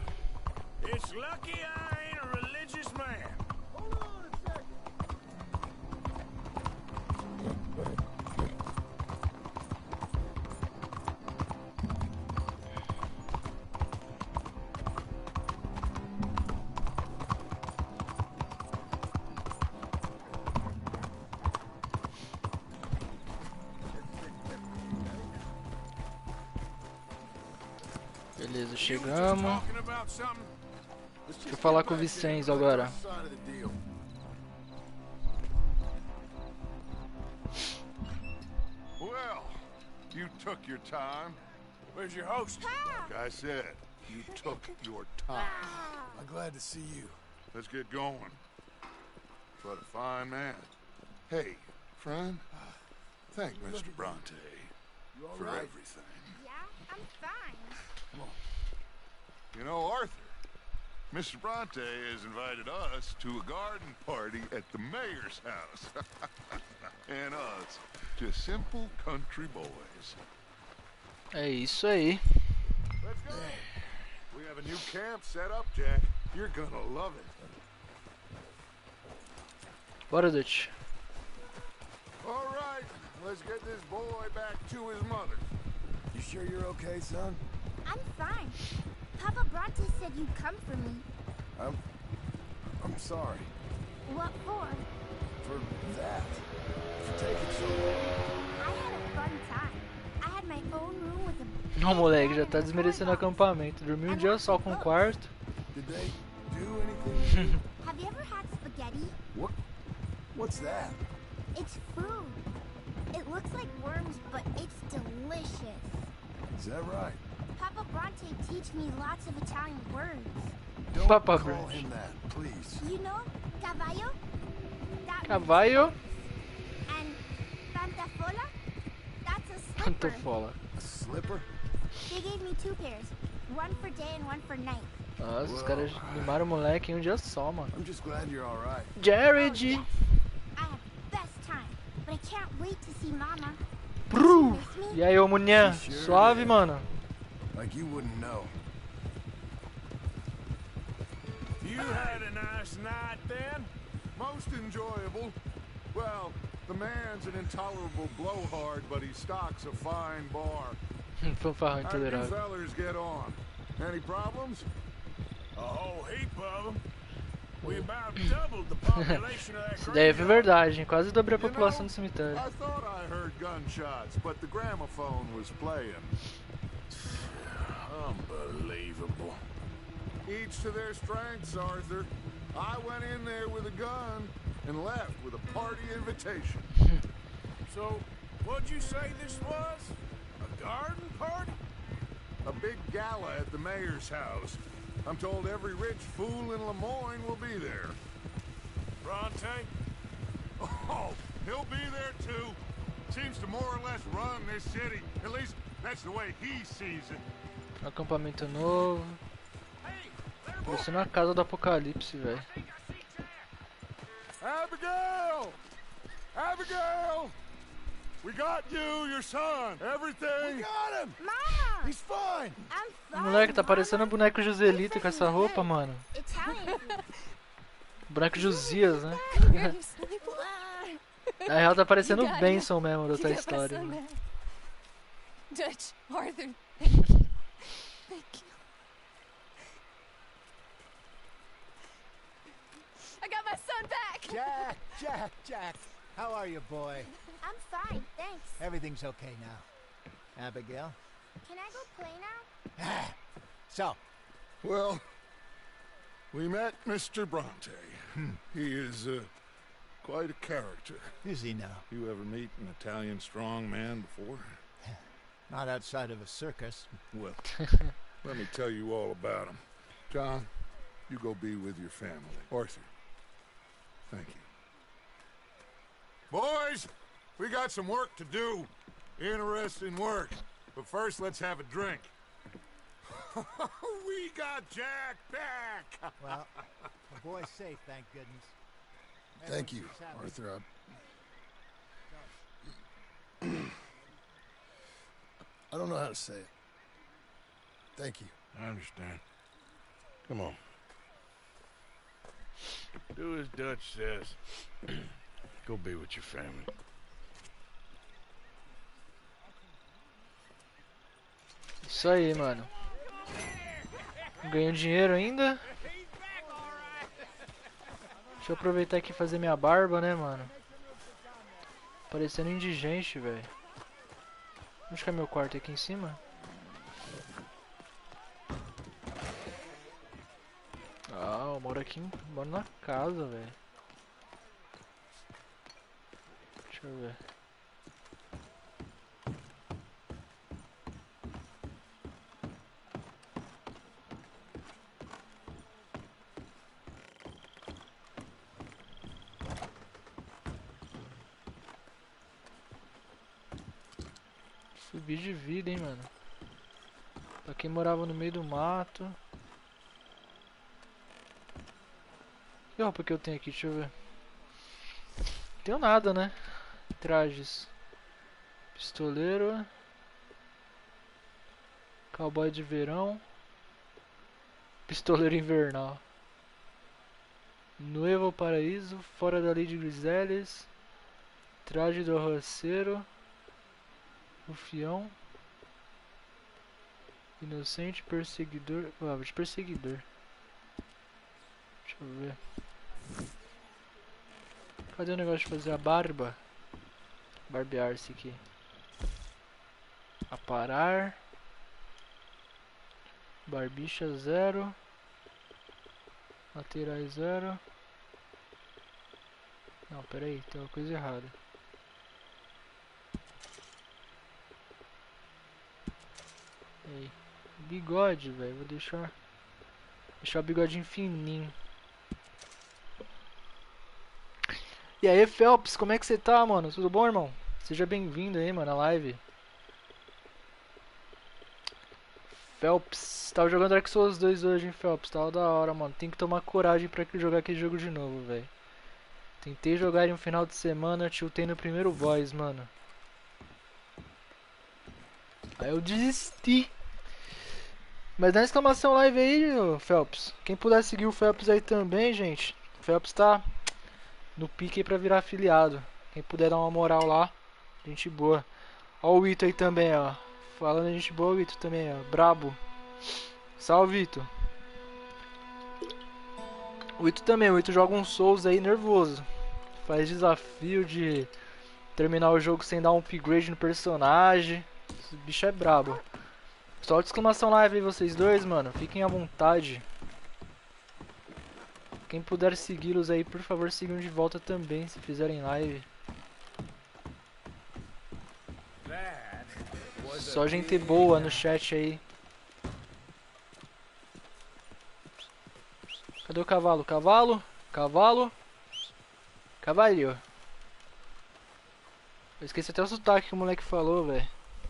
A: Beleza, chegamos. Deixa eu falar com o Vicenzo agora.
B: Well, you took your time.
C: Where's your host?
B: Like I said, you took your time.
C: I'm glad to see you.
B: Let's get going. What a fine man. Hey, friend, thank Mr. Bronte for everything.
K: Yeah, I'm fine.
B: You know, Arthur, Mr. Bronte has invited us to a garden party at the mayor's house. And us, just simple country boys.
A: É isso aí.
B: Let's go. We have a new camp set up, Jack. You're gonna love it.
A: Bora, Dutch.
B: All right, let's get this boy back to his mother.
C: You sure you're okay, son?
K: I'm fine. Papa Bronte said you'd come for me.
C: I'm sorry.
K: What for?
C: For that. For taking so long.
K: I had a fun time. I had my own room with a...
A: Não, moleque, já tá desmerecendo o acampamento. Dormiu um dia só com o quarto.
C: Did they do anything?
K: Have you ever had spaghetti?
C: What's that?
K: It's food. It looks like worms, but it's delicious.
C: Is that right?
K: Papa Bronte teach me lots of Italian words.
C: Don't
A: Papa
C: call
A: Bronte.
C: him that, please.
K: You know, cavallo? That
A: Cavallo?
K: And pantafola? That's a slipper.
A: Pantofola.
C: A slipper?
K: They gave me 2 pairs. One for day and one for night.
A: Nossa, os caras limaram o moleque em um dia só, mano.
C: I'm just glad you're all right.
A: Jared!
K: I had the best time, but I can't wait to see Mama.
A: Bru! E aí, ô Munhã? Suave, mano?
C: Like you wouldn't know.
B: You had a nice night then? Most enjoyable. Well, the man's an intolerable blowhard, but he stocks a fine bar.
A: Fanfarrão
B: How do you
A: intolerável.
B: fellers get on? Any problems?
C: A whole heap of them. We about doubled the population of that
A: Isso daí é verdade, hein? Quase dobrei a população do cemitério.
B: I thought I heard gunshots, but the gramophone was playing.
C: Unbelievable.
B: Each to their strengths, Arthur. I went in there with a gun and left with a party invitation.
C: So, what'd you say this was? A garden party?
B: A big gala at the mayor's house. I'm told every rich fool in Lemoyne will be there.
C: Bronte?
B: Oh, he'll be there too. Seems to more or less run this city. At least that's the way he sees it.
A: Acampamento novo. Parecendo a casa do apocalipse, velho.
B: Abigail! Abigail! We got you, your son, everything.
C: We got him.
K: Mama!
C: He's fine.
K: I'm
A: O
K: fine.
A: moleque tá parecendo um boneco Joselito com essa roupa, mano.
K: Italian.
A: Boneco Josias, né? Na real tá parecendo o Benson mesmo da Toy Story. Mano.
L: Dutch, Arthur. Thank you. I got my son back!
I: Jack. How are you, boy?
K: I'm fine, thanks.
I: Everything's okay now. Abigail?
K: Can I go play now?
I: So,
B: Well, we met Mr. Bronte. He is quite a character.
I: is he now?
B: You ever meet an Italian strong man before?
I: Not outside of a circus.
B: Well, let me tell you all about him. John, you go be with your family. Arthur, thank you. Boys, we got some work to do. Interesting work. But first, let's have a drink. We got Jack back!
I: Well, the boy's safe, thank goodness.
C: Thank you,
I: Everyone's
C: Arthur. I don't know how to say it. Thank you.
B: I understand. Come on. Do as Dutch says. Go be with your family.
A: Isso aí, mano. Ganhando dinheiro ainda. Deixa eu aproveitar aqui e fazer minha barba, né, mano? Parecendo indigente, velho. Onde que é meu quarto? Aqui em cima? Ah, eu moro na casa, velho. Deixa eu ver. Subir de vida, hein, mano. Pra quem morava no meio do mato. Que roupa que eu tenho aqui? Deixa eu ver. Não tenho nada, né? Trajes. Pistoleiro. Cowboy de verão. Pistoleiro invernal. Noivo ao paraíso. Fora da lei de Griselhas. Traje do arroceiro. Rufião. Inocente, perseguidor. De perseguidor. Deixa eu ver. Cadê o negócio de fazer a barba? Barbear-se aqui. Aparar. Barbicha 0. Laterais 0. Não, pera aí, tem uma coisa errada. Aí. Bigode, velho, vou deixar o bigodinho fininho. E aí, Phelps, como é que você tá, mano? Tudo bom, irmão? Seja bem-vindo aí, mano, na live. Phelps, tava jogando Dark Souls 2 hoje, hein, Phelps? Tava da hora, mano. Tem que tomar coragem pra jogar aquele jogo de novo, velho. Tentei jogar em um final de semana, tiltei no primeiro boss, mano. Aí eu desisti. Mas dá uma exclamação live aí, Phelps. Quem puder seguir o Phelps aí também, gente. O Phelps tá no pique aí pra virar afiliado. Quem puder dar uma moral lá, gente boa. Ó o Ito aí também, ó. Falando de gente boa, o Ito também, ó. Brabo. Salve, Ito. O Ito também, o Ito joga um Souls aí nervoso. Faz desafio de terminar o jogo sem dar um upgrade no personagem. Esse bicho é brabo. Solta exclamação live aí vocês dois, mano. Fiquem à vontade. Quem puder segui-los aí, por favor, sigam de volta também, se fizerem live. Só gente boa no chat aí. Cadê o cavalo? Cavalo? Cavalo? Cavalho. Eu esqueci até o sotaque que o moleque falou, velho.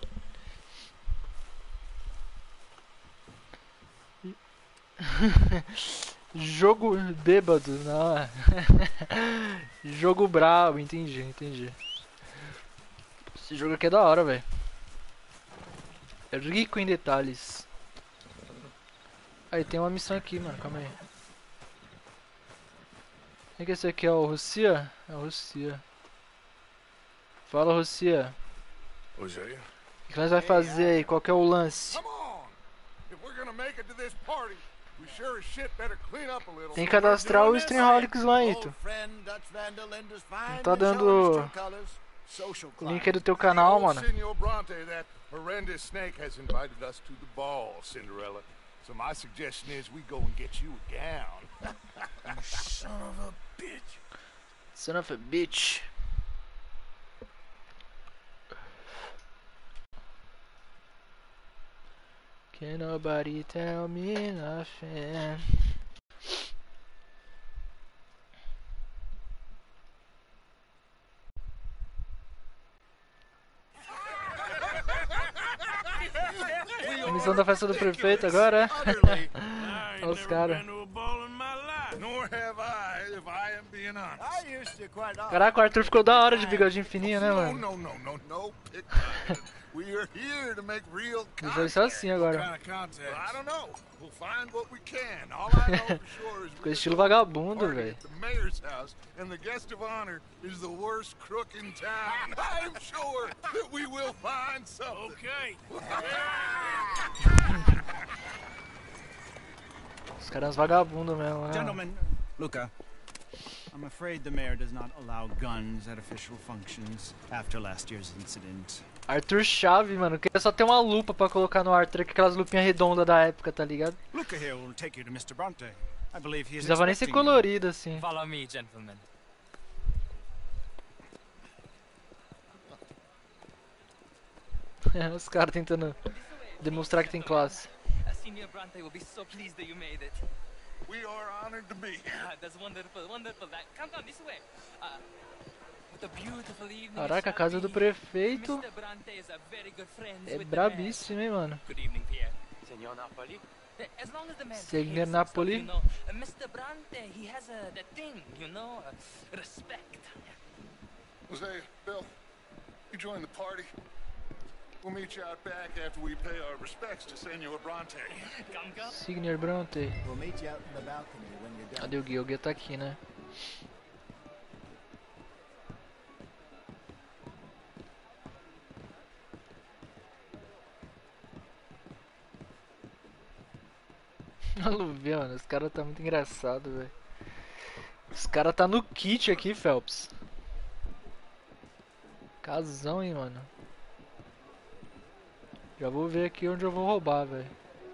A: Jogo bêbado, não. Jogo bravo, entendi. Esse jogo aqui é da hora, velho. É rico em detalhes. Aí, tem uma missão aqui, mano. Calma aí. Quem que é esse aqui? É o Russia? É o Russia. Fala, Russia. O que nós vai fazer aí? Qual que é o lance? Tem que cadastrar o Streamholics lá, Ito. Não tá dando o link aí do teu canal, mano.
B: Horrendous snake has invited us to the ball, Cinderella. So my suggestion is we go and get you a gown. You son of a bitch.
A: Son of a bitch. Can nobody tell me nothing? A missão da festa do prefeito agora, é? Olha os caras. Caraca, o Arthur ficou da hora de bigodinho fininho, né, mano? Vai ser assim agora. Ficou estilo vagabundo, velho. Os caras vagabundos mesmo, né?
M: Gentlemen, Luca, I'm afraid the mayor does not allow guns at official functions after last year's incident.
A: Arthur Chave, mano, queria só ter uma lupa pra colocar no Arthur, aquelas lupinhas redondas da época, tá ligado?
M: Luca here will take you to Mr. Bronte. I believe he is
A: precisava nem ser colorido assim.
N: Follow me, gentlemen.
A: Os caras tentando demonstrar que tem classe.
N: Senior Bronte will be so pleased that you made it.
B: We are honored to be.
N: That's wonderful, wonderful. Come on this way. What a beautiful evening.
A: Caraca, a casa do prefeito é brabíssima, hein, mano.
N: Good evening, Pierre. Senor Napoli. As long as the man
A: Senor Napoli.
N: You know, Mr. Bronte, he has that thing, you know, respect.
B: Jose, Bill, you join the party. We'll meet you out back after we pay our respects to Senor Bronte.
A: Senor Bronte.
I: We'll meet you out in the balcony when you're done.
A: Cadê o Gui? O Gui tá aqui, né? Aluvião, mano. Os caras tá muito engraçado, velho. Os caras tá no kit aqui, Phelps. Casão, hein, mano. Já vou ver aqui onde eu vou roubar, velho.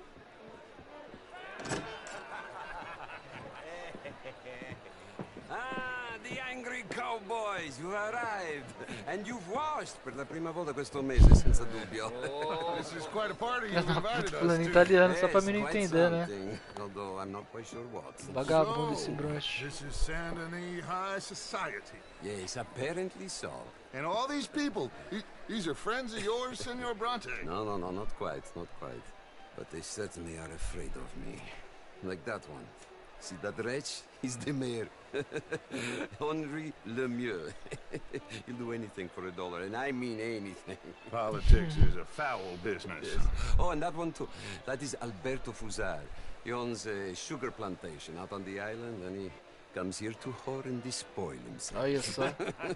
J: Ah, the angry cowboys, you arrived. And you've washed per la prima volta questo mese, senza dubbio.
B: This is quite a party you've invited us
A: Falando
B: to.
A: italiano só pra mim não entender, né?
J: Although I'm not quite sure what.
A: Vagabundo esse bruxo.
B: This is Saint Denis High Society.
J: Yes, apparently so.
B: And all these people, these are friends of yours, Senor Bronte?
J: No, not quite, not quite. But they certainly are afraid of me. Like that one. See that wretch? He's the mayor. Henri Lemieux. He'll do anything for $1, and I mean anything.
B: Politics is a foul business.
J: Yes. Oh, and that one too. That is Alberto Fusar. He owns a sugar plantation out on the island, and he comes here to whore and despoil himself.
A: Olha só.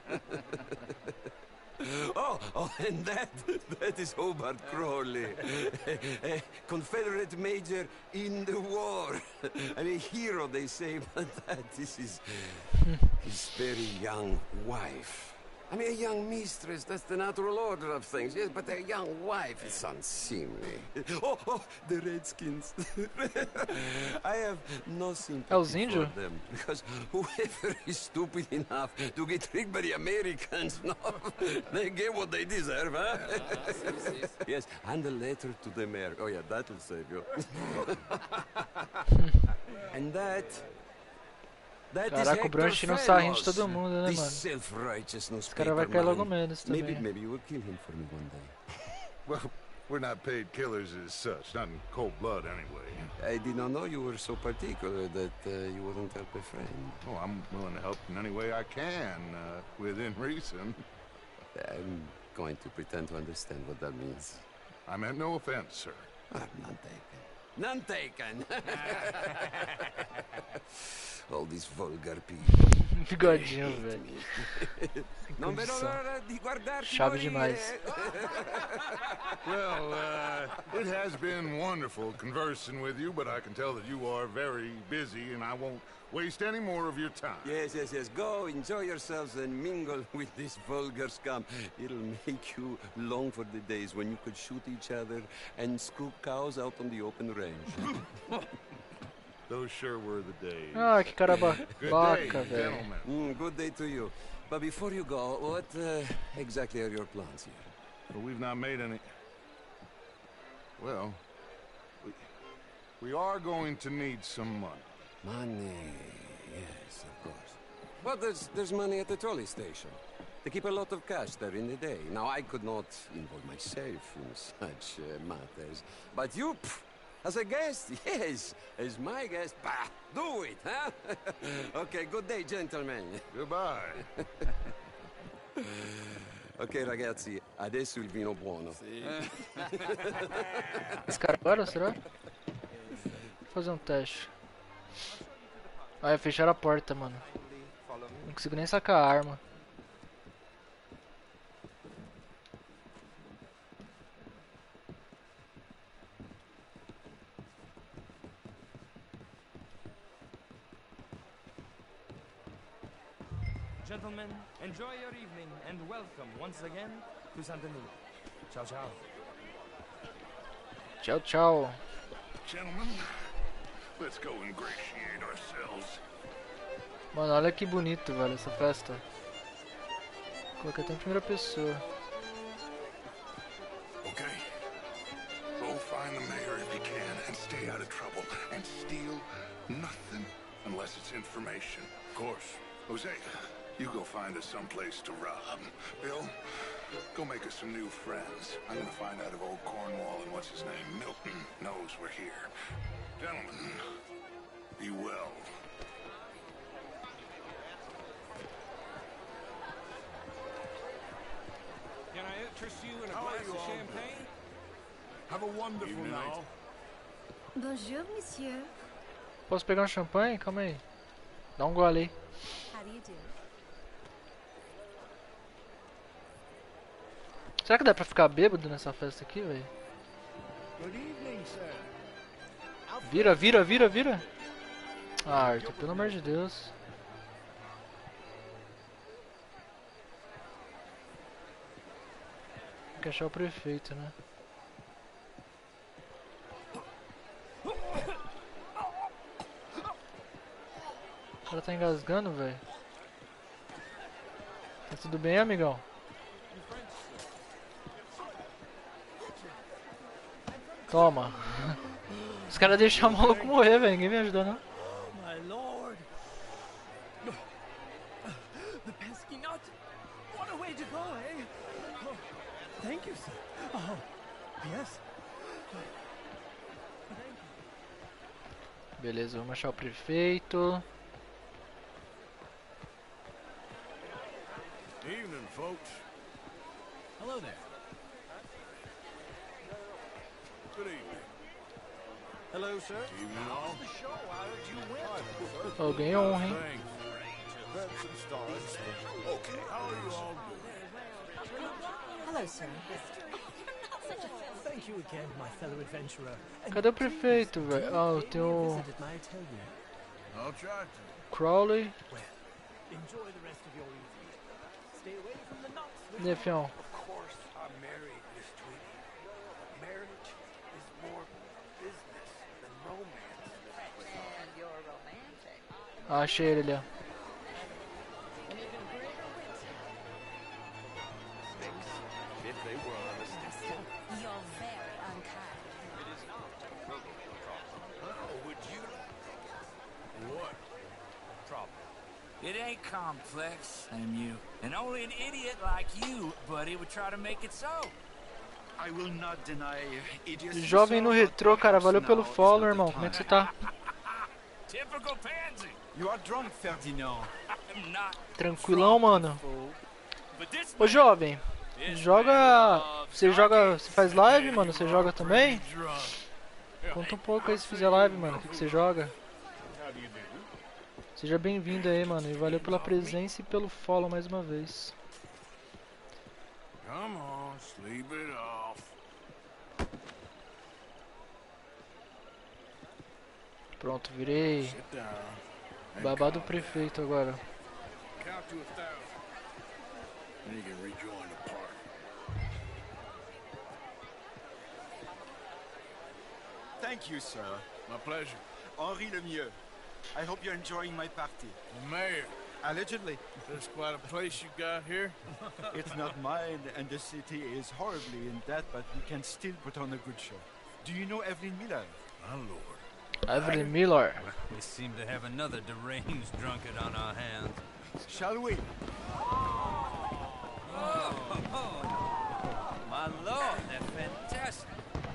J: Oh, and that is Hobart Crawley, a Confederate major in the war. I mean, a hero, they say, but that is his very young wife. I mean, a young mistress, that's the natural order of things, yes, but a young wife is unseemly. Oh, the Redskins. I have no sympathy for them, because whoever is stupid enough to get tricked by the Americans, no, they get what they deserve, huh? Yes, and a letter to the mayor. Oh, yeah, that'll save you. And that...
A: Caraca, o Brunch não sarrinha de todo mundo, né, mano? Esse cara vai cair logo menos também.
J: Maybe you will kill him for me one day.
B: Well, we're not paid killers as such, not in cold blood anyway.
J: I did not know you were so particular that you wouldn't help a friend.
B: Oh, I'm willing to help in any way I can, within reason.
J: going to pretend to understand what that means.
B: I meant no offense, sir.
J: None taken. None taken. All these vulgar people.
A: Bigodinho, velho.
J: Non vedo l'ora di guardarti
A: Chave
J: morire.
A: demais.
B: Well, it has been wonderful conversing with you, but I can tell that you are very busy, and I won't waste any more of your time.
J: Yes. Go, enjoy yourselves, and mingle with this vulgar scum. It'll make you long for the days when you could shoot each other and scoop cows out on the open range.
B: Those sure were the days.
A: Ah, que cara babaca, velho.
B: Gentlemen.
J: Good day to you. But before you go, what exactly are your plans here?
B: Well, we've not made any... Well, we are going to need some money.
J: Money, yes, of course. But there's money at the trolley station. They keep a lot of cash there in the day. Now, I could not involve myself in such matters. But you, as a guest, yes, as my guest, bah, do it, huh? Okay, good day, gentlemen.
B: Goodbye.
J: Ok, ragazzi, adesso il vino buono.
A: Esse cara agora, será? Vou fazer um teste. Ah, fecharam a porta, mano. Não consigo nem sacar a arma.
O: Gentlemen, enjoy your evening and welcome once again to Saint Denis. Ciao, ciao.
A: Tchau, tchau.
B: Gentlemen, let's go ingratiate ourselves.
A: Mano, olha que bonito, velho, essa festa. Coloquei até em primeira pessoa.
B: Okay. Go find the mayor if you can and stay out of trouble. And steal nothing unless it's information. Of course. Jose, you go find us someplace to rob. Bill, go make us some new friends. I'm gonna find out if old Cornwall and what's his name, Milton, knows we're here. Gentlemen, be well.
O: Can I interest you in a glass of champagne?
B: Have a wonderful night.
K: Bonjour, monsieur.
A: Posso pegar um champanhe? Calma aí. Dá um gole aí.
K: How do you do?
A: Será que dá pra ficar bêbado nessa festa aqui, velho?
C: Good evening, sir.
A: Vira, vira, vira, vira. Ah, Arthur, pelo amor de Deus. Tem que achar o prefeito, né? O cara tá engasgando, velho. Tá tudo bem, amigão? Toma. Os caras deixaram o maluco morrer, velho. Ninguém me ajudou, não.
H: My lord. The pesky nut. What a way to go, eh? Oh, thank you, sir. Oh, yes.
A: Beleza, vamos achar o prefeito.
C: Evening, folks.
M: Hello there.
C: Good evening. Hello, sir. Evening, all.
A: Alguém honra, hein?
C: Pets and stars. Okay, how are you all doing?
H: Hello, sir. Thank you again, my fellow adventurer.
A: Cadê o prefeito, velho? Ah, tem o
C: I'll try to.
A: Crowley.
H: Enjoy the rest of your evening. Stay away from the nuts.
A: Né, fião?
E: Of course, I'm married, Miss Tweedy. Marriage is more business than romance.
P: And you're romantic.
A: Ah, achei ele ali, ó.
E: If they were honest.
K: You're very unkind.
E: It is not would you?
C: What?
Q: Problem. It ain't complex, MU. And only an idiot like you, buddy, would try to make it so.
M: I will not deny idiocy.
A: Jovem no retrô, cara. Valeu pelo follow, irmão. Como é que você tá?
Q: Typical pansy.
M: You are drunk, Ferdinand.
Q: I'm not.
A: Tranquilão, mano. Ô, jovem. Joga... Você joga... Você faz live, mano? Você joga também? Conta um pouco aí se fizer live, mano. O que você joga? Seja bem-vindo aí, mano. E valeu pela presença e pelo follow mais uma vez.
C: Come on, sleep it off.
A: Pronto, virei babá do prefeito agora.
C: Count to 1,000. Then you can rejoin the party.
R: Thank you, sir.
C: My pleasure.
R: Henri Lemieux. I hope you're enjoying my party.
C: The mayor.
R: Allegedly.
C: There's quite a place you got here.
R: It's not mine, and the city is horribly in debt, but we can still put on a good show. Do you know Evelyn Miller?
C: My lord.
A: Evelyn Miller.
Q: We seem to have another deranged drunkard on our hands.
R: Shall we?
Q: Oh, my lord, they're fantastic.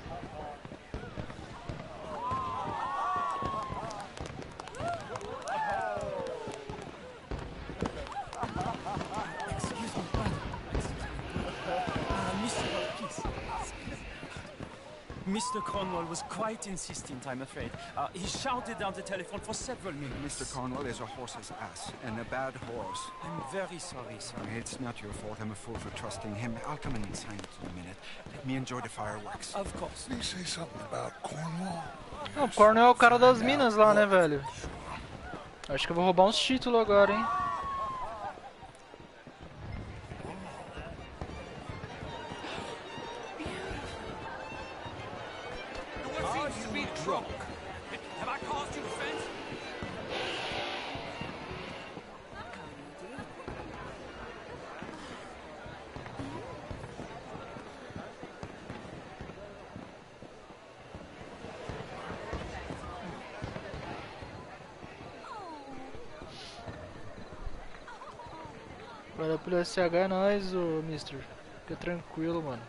S: Mr. Cornwall was quite insistent, I'm afraid. He shouted down the telephone for several minutes.
R: Mr. Cornwall is a horse's ass, and a bad horse.
S: I'm very sorry, sir.
R: It's not your fault. I'm a fool for trusting him. I'll come in and sign it in a minute. Let me enjoy the fireworks.
S: Of course.
B: Did he say something about Cornwall?
A: Não, o Cornwall é o cara das minas lá, né, velho? Acho que eu vou roubar uns títulos agora, hein?
Q: Have I caused you offense?
A: Valeu pelo SH, é nóis, ô Mister. Fica tranquilo, mano.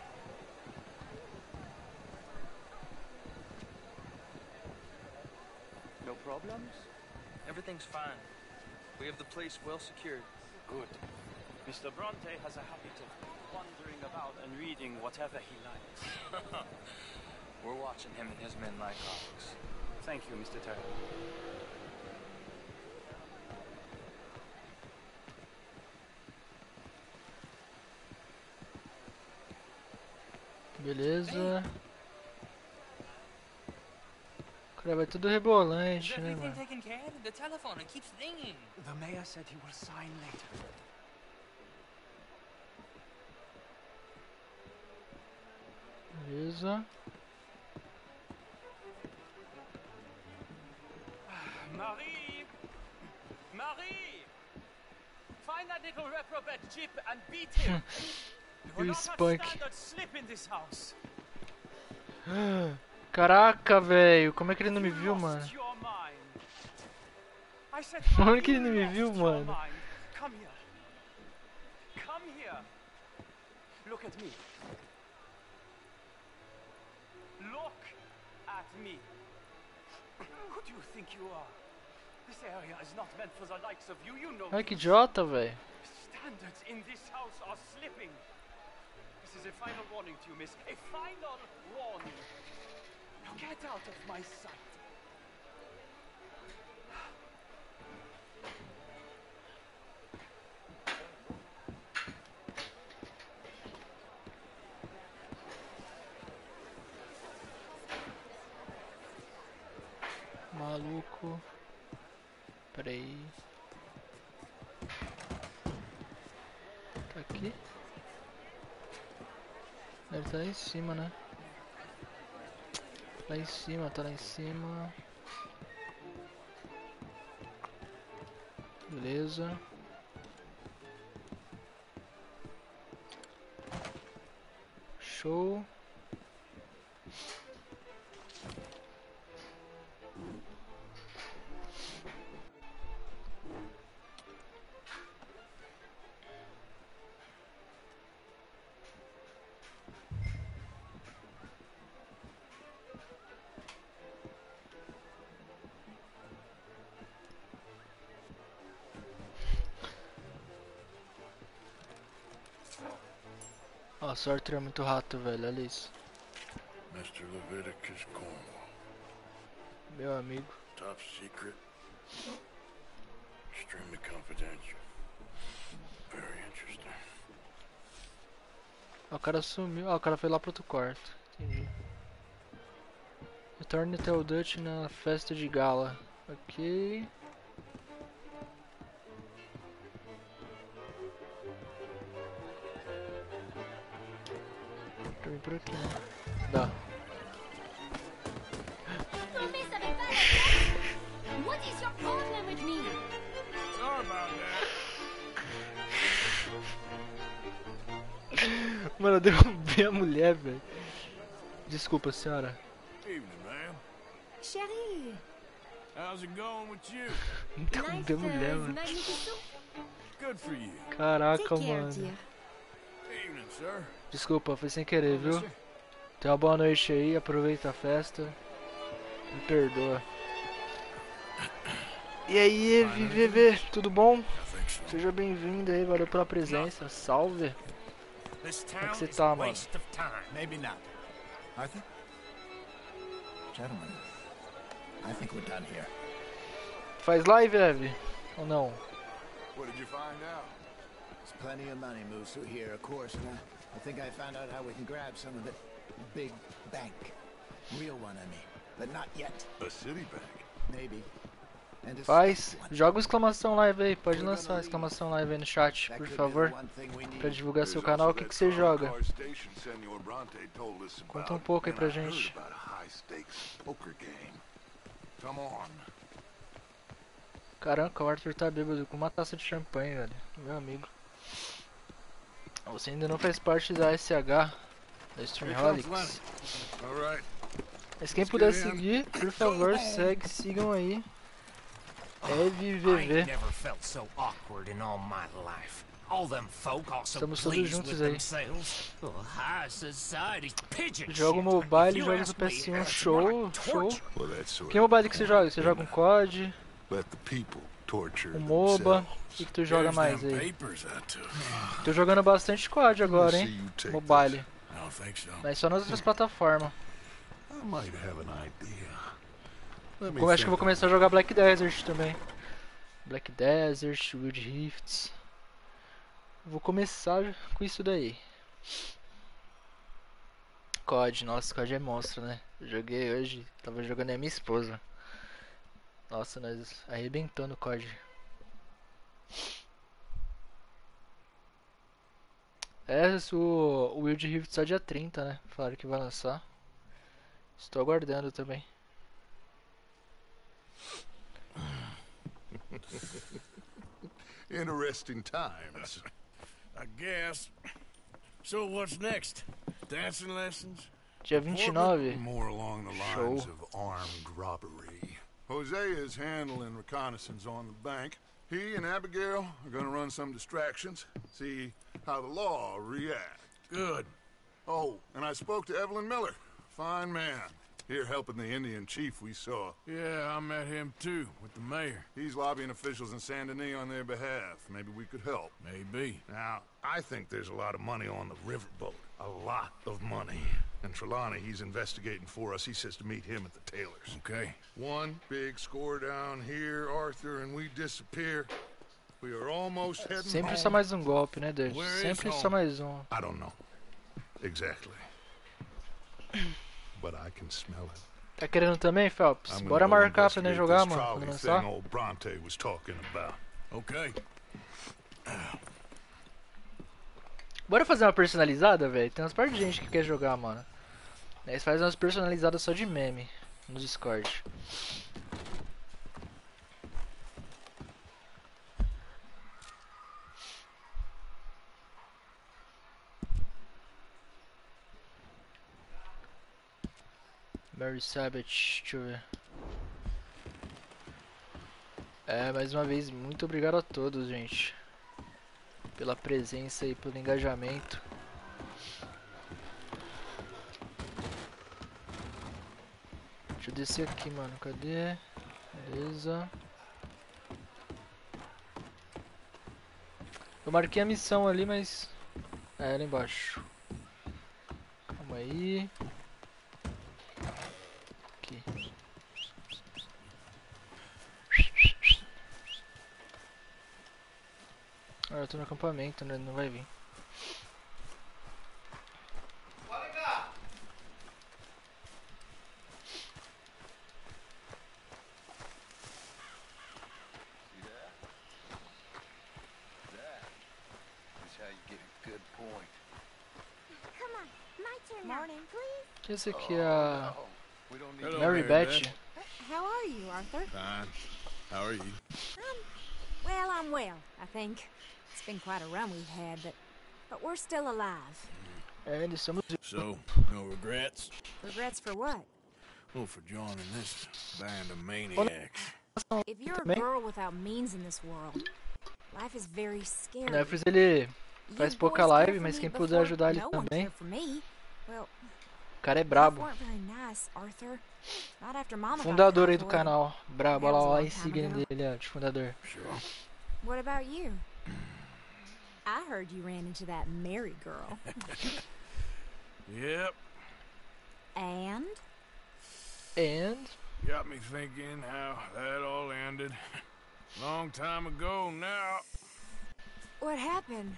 O: No problems? Everything's fine. We have the place well secured.
S: Good. Mr. Bronte has a habit of wandering about and reading whatever he likes.
O: We're watching him and his men like hawks.
S: Thank you, Mr. Turner.
A: Beleza. Cara, vai tudo rebolante, né, mano?
N: Taken care of? The telephone, it keeps ringing.
S: The mayor said he will sign later.
A: Beleza.
S: Marie! Marie! Find that little reprobate Chip and beat him! You will not
A: Spunk.
S: stand or slip in this house.
A: Caraca, velho. Como é que ele não me viu, mano? Como é que ele não me viu, mano?
S: Come here. Come here. Look at me. Look at me. Who do you think you are? This area is not meant for the likes of you. You know.
A: Ai, que idiota, velho.
S: Standards in this house are slipping. This is a final warning to you, miss. A final warning. Now get out of my sight.
A: Maluco. Peraí. Tá aqui? Deve estar lá em cima, né? Lá em cima, tá lá em cima. Beleza. Show. Nossa, o Arthur é muito rato, velho, olha isso.
C: Mr. Leviticus Cornwall.
A: Meu amigo.
C: Top secret. Extremely confidential. Very interesting.
A: Ah, o cara sumiu. Ah, o cara foi lá pro outro quarto. Entendi. Retorne até o Dutch na festa de gala. Ok. Deixa eu vir por aqui, né? Dá.
K: What is your problem with me?
C: Sorry about that.
A: Mano, eu derrubei a mulher, velho. Desculpa, senhora.
C: Evening, ma'am.
K: Chérie.
C: How's it going with you?
A: Derrubei a mulher, mano.
C: Good for you.
A: Caraca, mano.
C: Evening, sir.
A: Desculpa, foi sem querer, viu? Tenha uma boa noite aí, aproveita a festa. Me perdoa. E aí, VVV, tudo bom? Seja bem-vindo aí, valeu pela presença. Salve. Como é que você tá, mano?
C: Maybe not. Arthur? Gentlemen, I think we're done here.
A: Faz live, Ev? Ou não?
C: What did you find out?
I: There's plenty of money moves through here, of course, and I think I found out how we can grab some of the big bank. Real one, I mean, but not yet.
C: A city bank?
I: Maybe.
A: Faz, joga o exclamação live aí, pode lançar a exclamação live aí no chat, por favor, pra divulgar seu canal. O que você joga? Conta um pouco aí pra gente. Caraca, o Arthur tá bêbado com uma taça de champanhe, velho, meu amigo. Você ainda não faz parte da SH, da Streamholics. Mas quem puder seguir, por favor, sigam aí. EVVV. Estamos todos juntos aí. Jogo mobile, jogo do PS1, show. Que mobile que você joga? Você joga um COD? Um MOBA? O que tu joga mais aí? Tô jogando bastante COD agora, hein? Mobile. Mas só nas outras plataformas. Eu acho que eu vou começar a jogar Black Desert também. Black Desert, Wild Rifts. Vou começar com isso daí. COD, nossa, COD é monstro, né? Eu joguei hoje, tava jogando a minha esposa. Nossa, nós arrebentando o COD. O Wild Rift só dia 30, né? Falaram que vai lançar. Estou aguardando também.
C: Interesting times.
E: I guess. So what's next? Dancing lessons?
A: Dia 29.
C: More along the lines of armed robbery. Hosea is handling reconnaissance on the bank. He and Abigail are gonna run some distractions, see how the law reacts.
E: Good.
C: Oh, and I spoke to Evelyn Miller. Fine man. Here helping the Indian chief we saw.
E: Yeah, I met him too, with the mayor.
C: He's lobbying officials in Saint Denis on their behalf. Maybe we could help.
E: Maybe.
C: Now, I think there's a lot of money on the riverboat. A lot of money. And Trelawney, he's investigating for us. He says to meet him at the Taylor's.
E: Okay.
C: One big score down here, Arthur, and we disappear. We are almost heading
A: Sempre
C: home.
A: só mais um golpe, né, Dave? Sempre só mais um.
C: I don't know. Exactly. But I can smell it.
A: Tá querendo também, Phelps? Bora marcar pra nem jogar, mano, quando lançar.
C: Okay.
A: Bora fazer uma personalizada, velho? Tem umas partes de gente que quer jogar, mano. Eles fazem umas personalizadas só de meme no Discord. Mary Sabbath, deixa eu ver. Mais uma vez, muito obrigado a todos, gente. Pela presença e pelo engajamento. Deixa eu descer aqui, mano. Cadê? Beleza. Eu marquei a missão ali, mas... lá embaixo. aí. Aqui. Ah, eu tô no acampamento, né? Não vai vir. Que esse aqui é a Mary Beth?
T: How are you, Arthur?
C: Fine. How are you?
T: Well, I'm well, I think. It's been quite a run we've had, but we're still alive.
A: And some
C: So, no regrets?
T: Regrets for what?
C: Oh, for joining this band of maniacs.
T: If you're a girl without means in this world, life is very scary.
A: O Nefris, ele faz pouca live, mas quem puder ajudar ele também. O cara é brabo. Fundador aí do canal. Brabo, olha lá o Instagram dele, ó, de fundador.
T: What about you? I heard you ran into that Mary girl.
C: Yep.
T: And?
C: Got me thinking how that all ended. Long time ago now.
T: What happened?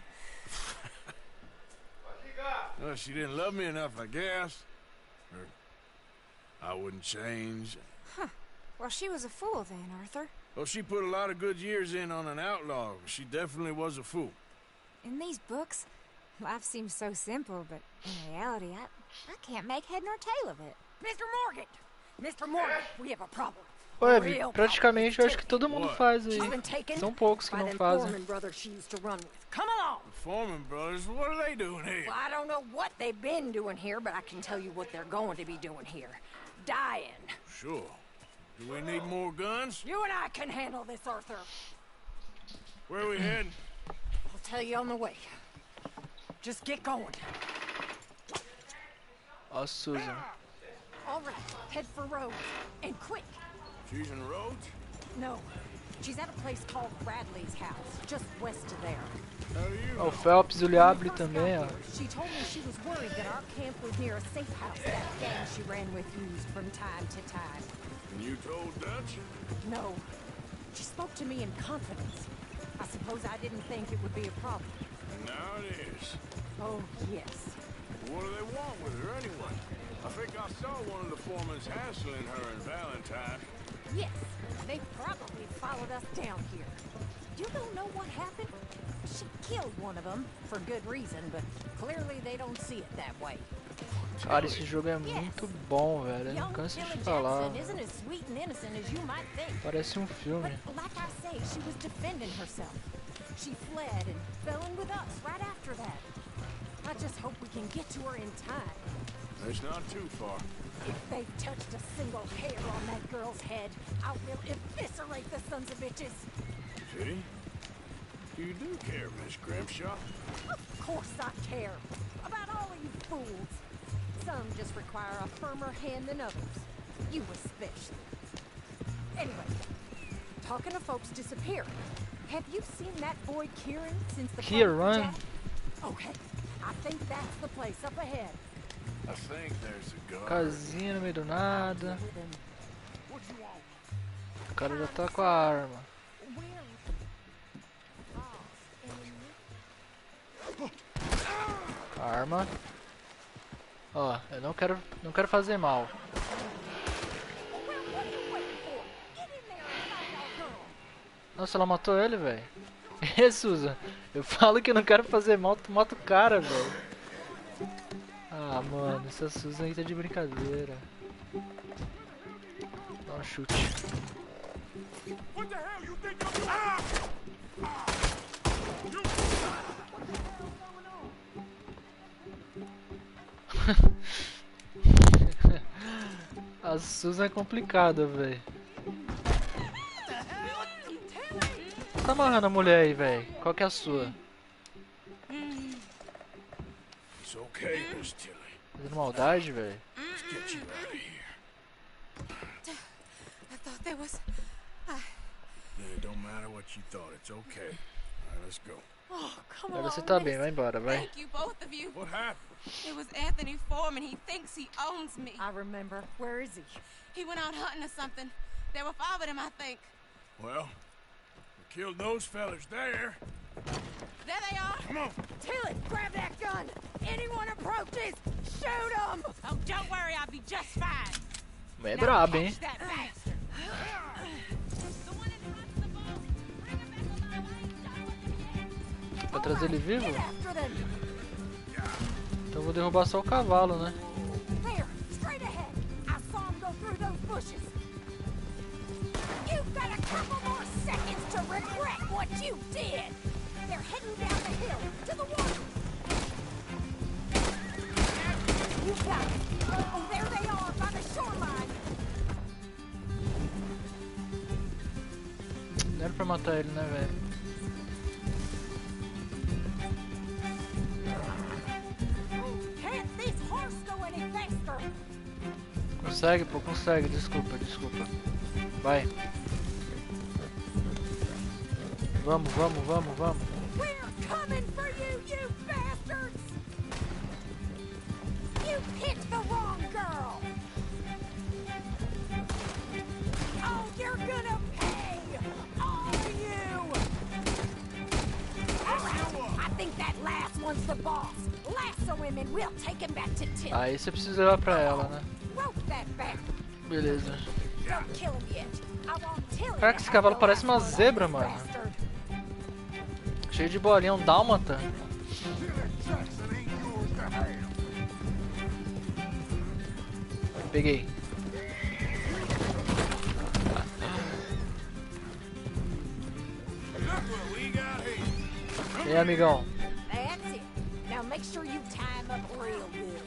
C: Well, she didn't love me enough, I guess. Or I wouldn't change.
T: Huh. Well, she was a fool then, Arthur.
C: Well, she put a lot of good years in on an outlaw. She definitely was a fool.
T: In these books, life seems so simple, but in reality, I can't make head nor tail of it.
U: Mr. Morgan! Mr. Morgan, we have a problem.
A: Ué, praticamente eu acho que todo mundo faz aí. São poucos que não fazem.
U: Come along.
C: The Foreman brothers, what are they doing here?
U: Well, I don't know what they've been doing here, but I can tell you what they're going to be doing here. Dying.
C: Sure. Do we need more guns?
U: You and I can handle this, Arthur.
C: Where are we heading?
U: I'll tell you on the way. Just get going.
A: Ó, Susan.
U: All right, head for Rhodes, and quick.
C: She's in Rhodes?
U: No, she's at a place called Bradley's house, just west of there.
A: Ó, o Phelps e o Liable também, ó.
U: She told me she was worried that our camp was near a safe house that gang she ran with used from time to time.
C: And you told Dutch?
U: No. She spoke to me in confidence. I suppose I didn't think it would be a problem.
C: Now it is.
U: Oh, yes.
C: What do they want with her anyway? I think I saw one of the foremans hassling her and Valentine.
U: Yes, they probably followed us down here. You don't know what happened? She killed one of them, for good reason, but clearly they don't see it that way.
A: Cara, esse jogo é muito bom, velho. Eu não canso de falar. Parece um filme.
U: Like I say, she was defending herself. She fled and fell in with us right after that. I just hope we can get to her in time.
C: It's not too far.
U: If they've touched a single hair on that girl's head, I will eviscerate the sons of bitches.
C: See? You do care, Miss Grimshaw.
U: Of course I care. About all of you fools. Some just require a firmer hand than others. You especially. Anyway, talking of folks disappearing. Have you seen that boy Kieran since the
A: Kieran?
U: Okay, I think that's the place up ahead.
C: I think there's a guard.
A: Casinha no meio do nada. O cara já tá com a arma. Arma. Ó, eu não quero fazer mal. Nossa, ela matou ele, velho. Susan, eu falo que eu não quero fazer mal, tu mata o cara, velho. Ah, mano, essa Susan aí tá de brincadeira. Dá um chute. A Susan é complicada, velho. Tá amarrando a mulher aí, velho. Qual que é a sua? Fazendo maldade, velho.
U: I thought there was...
C: It don't matter what you thought. It's okay. All right, let's go.
L: Oh, come
A: Agora
L: on,
A: você tá bem,
L: miss.
A: vai embora, vai.
L: Thank you, both of you.
C: What happened?
L: It was Anthony Foreman. He thinks he owns me.
U: I remember. Where is he?
L: He went out hunting or something. There were 5 of them, I think.
C: Well, we killed those fellas there.
L: There they are.
C: Come on.
U: Tilly, grab that gun. Anyone approaches, shoot them.
L: Oh, don't worry. I'll be just fine.
A: É brabo, hein?
L: Catch that bastard. The one that runs the boat. Bring him back alive. I ain't done with him yet.
A: Pra trazer ele vivo?
U: Get after them.
A: Então eu vou derrubar só o cavalo, né?
U: There, straight ahead. I saw him go through those bushes. You've got a couple more seconds to regret what you did. They're heading down the hill to the water. You got it. Oh, there they are by the shoreline.
A: Não era pra matar ele, né, velho?
U: Can't this horse go any faster?
A: Consegue, pô, consegue. Desculpa. Vai. Vamos.
U: We're coming for you, you bastards! You picked the wrong girl! Oh, you're gonna pay! All you! I think that last one's the boss. Lasso him and we'll take him back to Tilly.
A: Aí você precisa levar pra ela, né?
U: Rope that bastard.
A: Beleza.
U: Don't kill him yet. I want Tilly.
A: Caraca, esse cavalo parece uma zebra, mano. Cheio de bolinha, um dálmata. Peguei. E aí, amigão?
U: That's it. Now make sure you tie him up real good.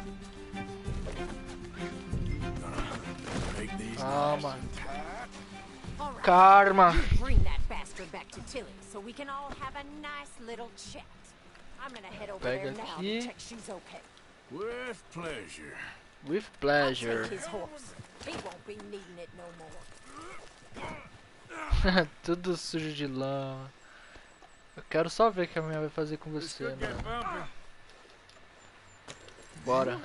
A: Calma.
U: All right.
A: Karma.
U: You bring that bastard back to Tilly so we can all have a nice little chat. I'm gonna head over
A: Pega
U: there now
A: aqui.
U: to check she's okay.
C: With pleasure.
A: With
U: I'll
A: pleasure.
U: take his horse. He won't be needing it no more.
A: Tudo sujo de lama. Eu quero só ver o que a minha vai fazer com você, mano. Bora.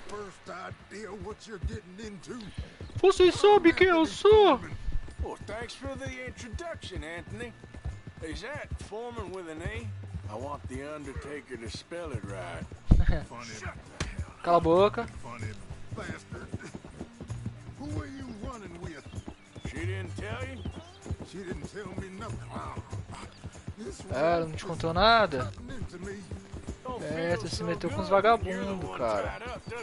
A: Você sabe quem eu sou?
C: Well, thanks for the introduction, Anthony. Is that Foreman with an A? I want the Undertaker to spell it right.
A: Cala a boca.
B: Funny bastard. Who are you running with?
C: She didn't tell you?
B: She didn't tell me nothing.
A: Ela não te contou nada? É, você se meteu com os vagabundos, cara.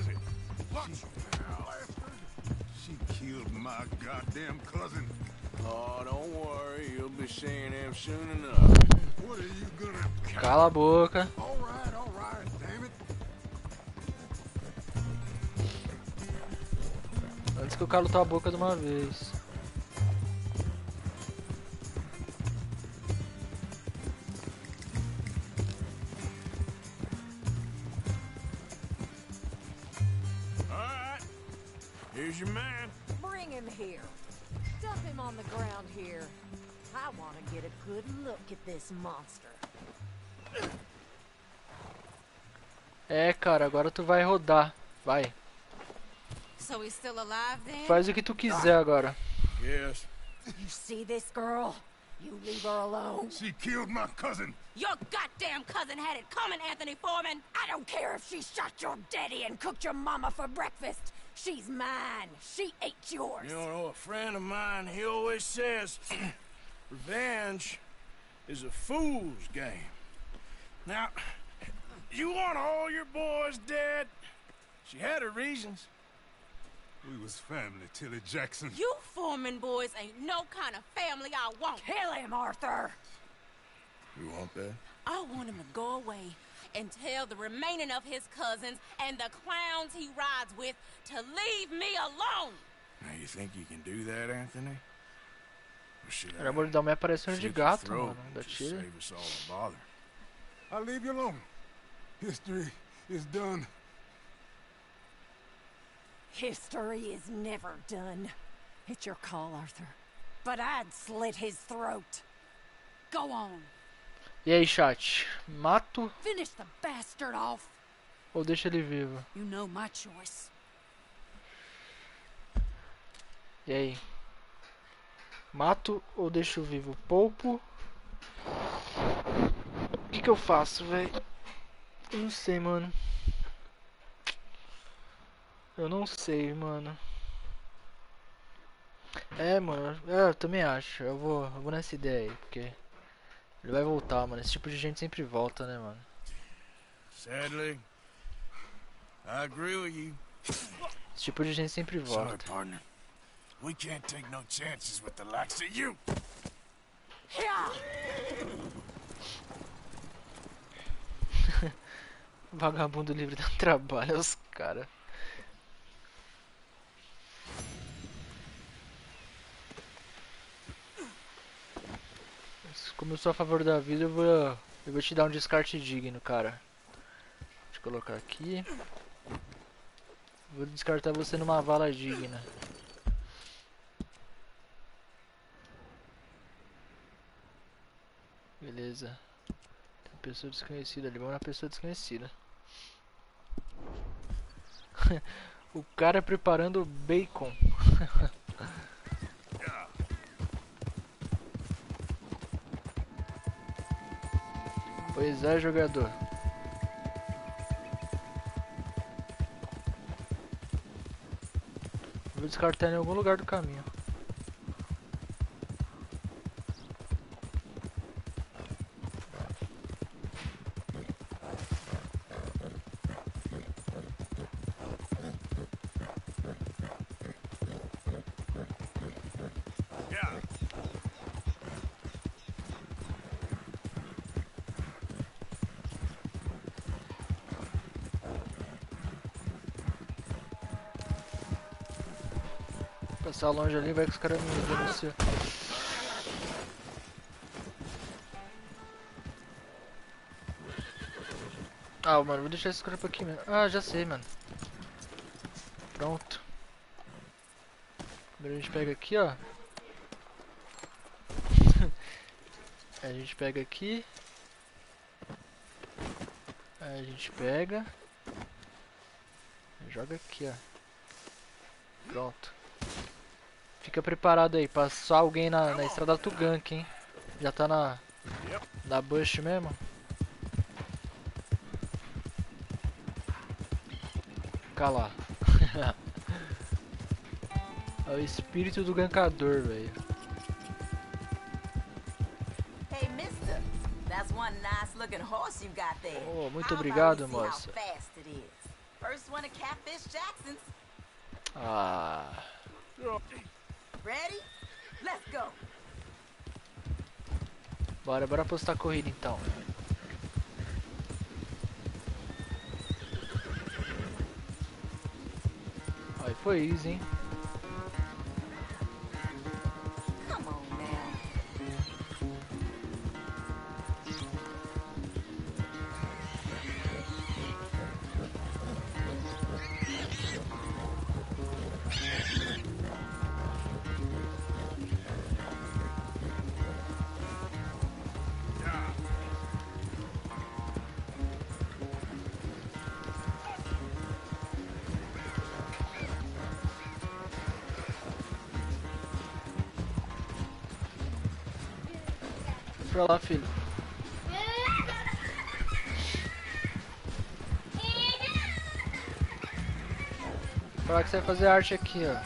B: She killed my goddamn cousin.
C: Oh, don't worry, you'll be seeing him soon enough.
B: What are you gonna...
A: Cala a boca.
B: All right, damn it.
A: Antes que eu calo tua boca de uma vez.
C: Here's your man.
U: Bring him here. Dump him on the ground here. I want to get a good look at this monster.
A: É, cara, agora tu vai rodar. Vai.
L: So he's still alive then?
A: Faz o que tu quiser agora.
C: Yes.
U: You see this girl? You leave her alone.
B: She killed my cousin.
L: Your goddamn cousin had it coming, Anthony Foreman.
U: I don't care if she shot your daddy and cooked your mama for breakfast. She's mine. She ate yours.
C: You know, a friend of mine, he always says, revenge is a fool's game. Now, you want all your boys dead? She had her reasons.
B: We was family, Tilly Jackson.
L: You Foreman boys ain't no kind of family I want.
U: Kill him, Arthur.
C: You want that?
L: I want him to go away and tell the remaining of his cousins and the clowns he rides with to leave me alone.
C: Now, you think you can do that, Anthony? Or should
A: Era mordidão, me apareceu de gato, mano. Da
C: just
A: tira.
C: save us all the bother.
B: I'll leave you alone. History is done.
U: History is never done. It's your call, Arthur. But I'd slit his throat.
L: Go on.
A: E aí, chat? Mato
U: Finish the bastard off.
A: ou deixa ele vivo?
U: You know my choice.
A: E aí? Mato ou deixo vivo? Poupo? O que eu faço, velho? Eu não sei, mano. Eu não sei, mano. É, mano. Eu também acho. Eu vou nessa ideia aí, porque ele vai voltar, mano. Esse tipo de gente sempre volta, né, mano?
C: Sadly, I agree with you.
A: Esse tipo de gente sempre volta.
C: Sorry, partner. We can't take no chances with the likes of you.
A: Vagabundo livre dá trabalho aos caras. Como eu sou a favor da vida, eu vou te dar um descarte digno, cara. Deixa eu colocar aqui. Vou descartar você numa vala digna. Beleza. Tem uma pessoa desconhecida ali. Vamos na pessoa desconhecida. O cara preparando bacon. Pois é, jogador. Vou descartar em algum lugar do caminho. Passar longe ali, vai que os caras me denunciam. Ah, mano, vou deixar esse cara por aqui mesmo. Ah, já sei, mano. Pronto. Primeiro a gente pega aqui, ó. A gente pega aqui. Aí a gente pega. Joga aqui, ó. Pronto. Fica preparado aí, passar alguém na estrada Tugank, hein? Já tá na bush mesmo? Fica lá. É o espírito do gankador, velho.
P: Hey, mister, that's one nice looking horse you got there.
A: Oh, muito obrigado, moça.
P: First one to Catfish Jackson's.
A: Ah.
P: Ready? Let's go.
A: Bora apostar a corrida então. Aí foi easy, hein? Pra lá, filho. Falar que você vai fazer arte aqui, ó.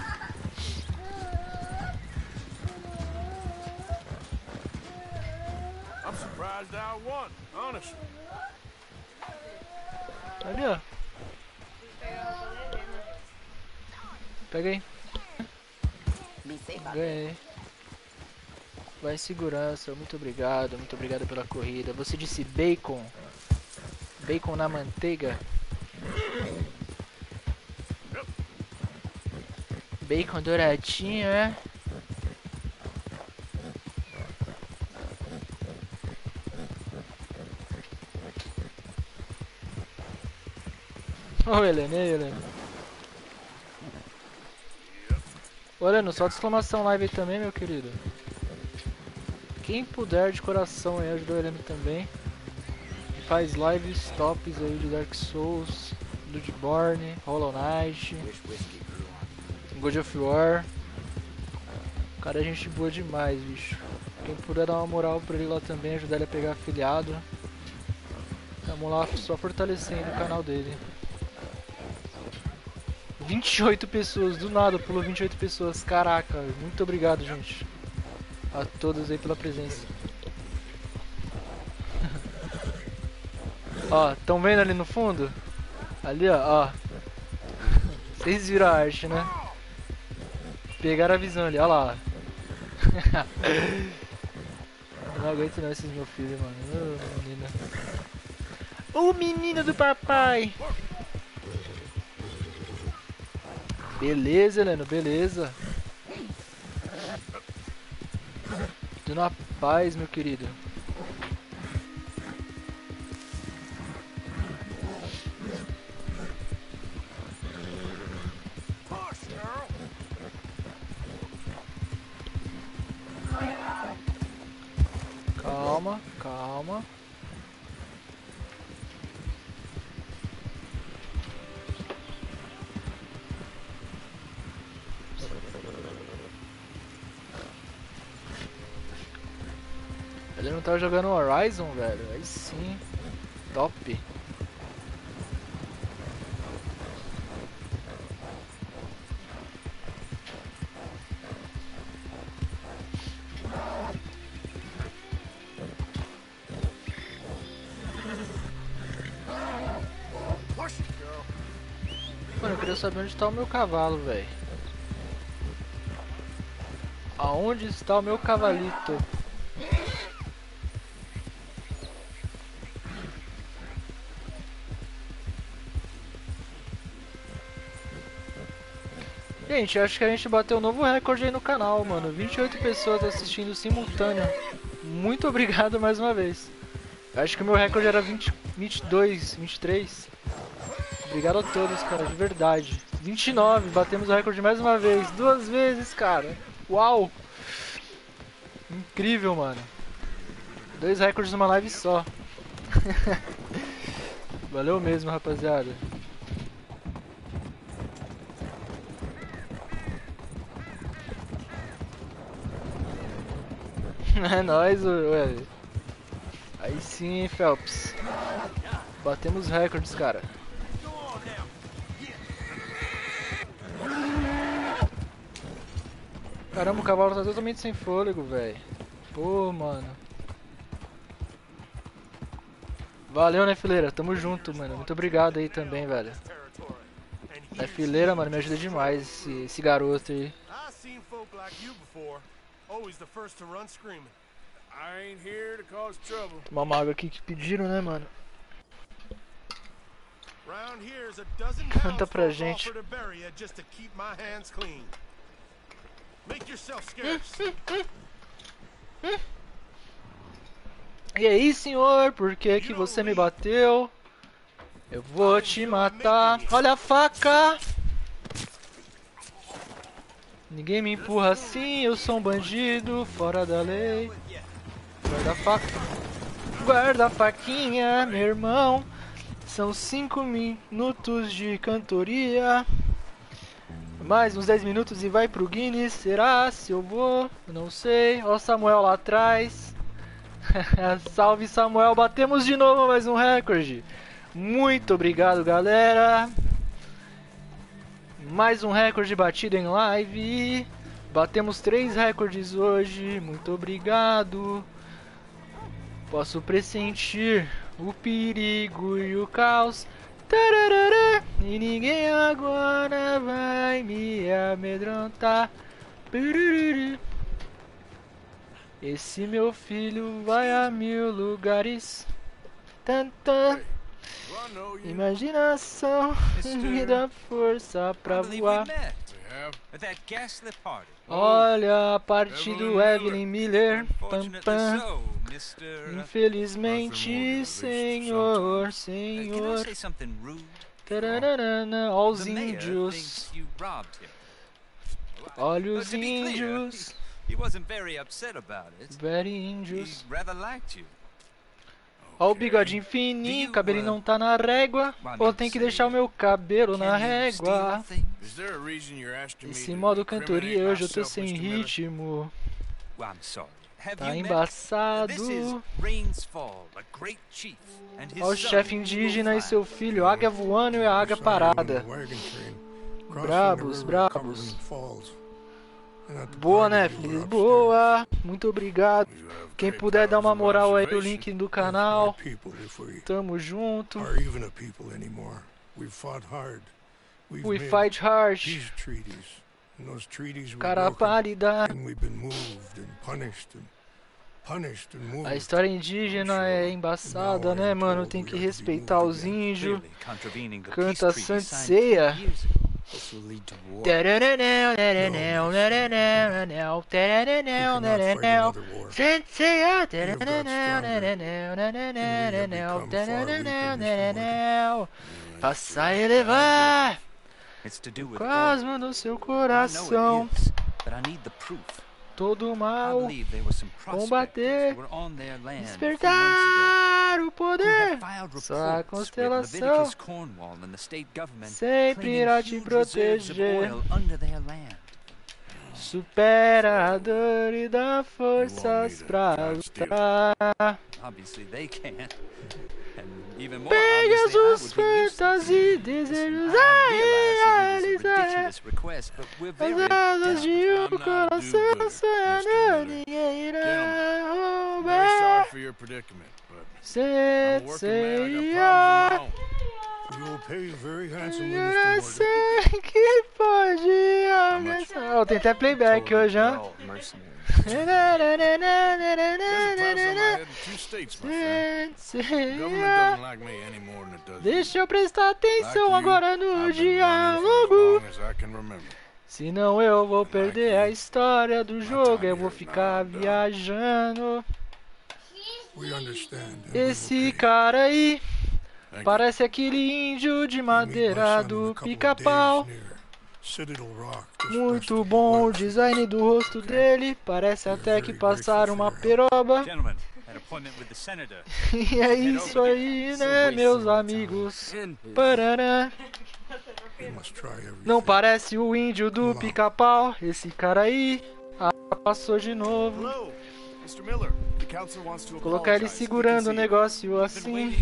C: I'm surprised I won, honestly.
A: Ali, ó. Pega aí. Ganhei. Vai em segurança, muito obrigado pela corrida. Você disse bacon? Bacon na manteiga? Bacon douradinho, é? Ô, Helena, e aí, Helena? Ô, Helena, solta exclamação live aí também, meu querido. Quem puder de coração aí ajudar o Heleno também. Faz lives tops aí de Dark Souls, Bloodborne, Hollow Knight, God of War. O cara é gente boa demais, bicho. Quem puder dar uma moral pra ele lá também, ajudar ele a pegar afiliado. Tamo lá só fortalecendo o canal dele. 28 pessoas, do nada pulou 28 pessoas. Caraca, muito obrigado, gente. A todos aí pela presença. Ó, tão vendo ali no fundo? Ali, ó. Vocês viram a arte, né? Pegaram a visão ali, ó lá. Eu não aguento não esses meus filhos, mano. Ô, menina. O menino do papai. Beleza, Heleno, beleza. Tudo na paz, meu querido. Calma, calma. Ele não tava jogando Horizon, velho. Aí sim. Top. Mano, eu queria saber onde está o meu cavalo, velho. Aonde está o meu cavalito? Gente, acho que a gente bateu um novo recorde aí no canal, mano. 28 pessoas assistindo simultâneo. Muito obrigado mais uma vez. Acho que o meu recorde era 22, 23. Obrigado a todos, cara, de verdade. 29, batemos o recorde mais uma vez. 2 vezes, cara. Uau! Incrível, mano. 2 recordes numa live só. Valeu mesmo, rapaziada. É nóis, ué. Aí sim, Phelps. Batemos recordes, cara. Caramba, o cavalo tá totalmente sem fôlego, velho. Pô, mano. Valeu, né, fileira? Tamo junto, mano. Muito obrigado aí também, velho. A fileira, mano, me ajuda demais esse garoto aí. Tomar uma água aqui que pediram, né, mano? Canta pra gente. E aí, senhor, por que que você me bateu? Eu vou te matar. Olha a faca! Ninguém me empurra assim, eu sou um bandido, fora da lei. Guarda a faca. Guarda a faquinha, meu irmão. São 5 minutos de cantoria. Mais uns 10 minutos e vai pro Guinness. Será se eu vou? Não sei. Ó o Samuel lá atrás. Salve, Samuel. Batemos de novo mais um recorde. Muito obrigado, galera. Mais um recorde batido em live. Batemos 3 recordes hoje. Muito obrigado. Posso pressentir o perigo e o caos. Tararara, e ninguém agora vai me amedrontar. Purururu. Esse meu filho vai a 1000 lugares. Tantã. Imaginação me dá força pra voar. Olha a parte do Evelyn Miller. Pam, pam. Infelizmente, senhor, senhor. Tararana, ó os índios. Olha os índios.
Q: He wasn't very upset about it.
A: Very índios.
Q: He rather liked you.
A: Ó o bigodinho fininho, cabelinho não tá na régua. Ou tem que deixar o meu cabelo na régua. Esse modo cantoria hoje eu tô sem ritmo. Tá embaçado. Ó o chefe indígena e seu filho, águia voando e a águia parada. Brabos, brabos. Boa, né, Feliz? Boa. Muito obrigado. Quem puder dar uma moral aí no link do canal. Tamo junto. We fight hard. Cara pálida. A história indígena é embaçada, né, mano? Tem que respeitar os índios. Canta Sanseia. Passa a elevar o cosmo no seu coração. Todo mal combater, despertar o poder. Só a constelação sempre irá te proteger. Supera a dor e dá forças pra lutar. Pegue as fantasias e desejos a realizar. As asas de um coração sonhando, ninguém irá roubar. Seria. Eu sei que pode ameaçar. Oh, tem até playback hoje, hein? Deixa eu prestar atenção agora no diálogo. Senão eu vou perder a história do jogo. Eu vou ficar viajando. Esse cara aí parece aquele índio de madeira do Pica-Pau. Muito bom o design do rosto dele. Parece até que passaram uma peroba. E é isso aí, né, meus amigos? Parará. Não parece o índio do Pica-Pau. Esse cara aí passou de novo. Vou colocar ele segurando o negócio assim.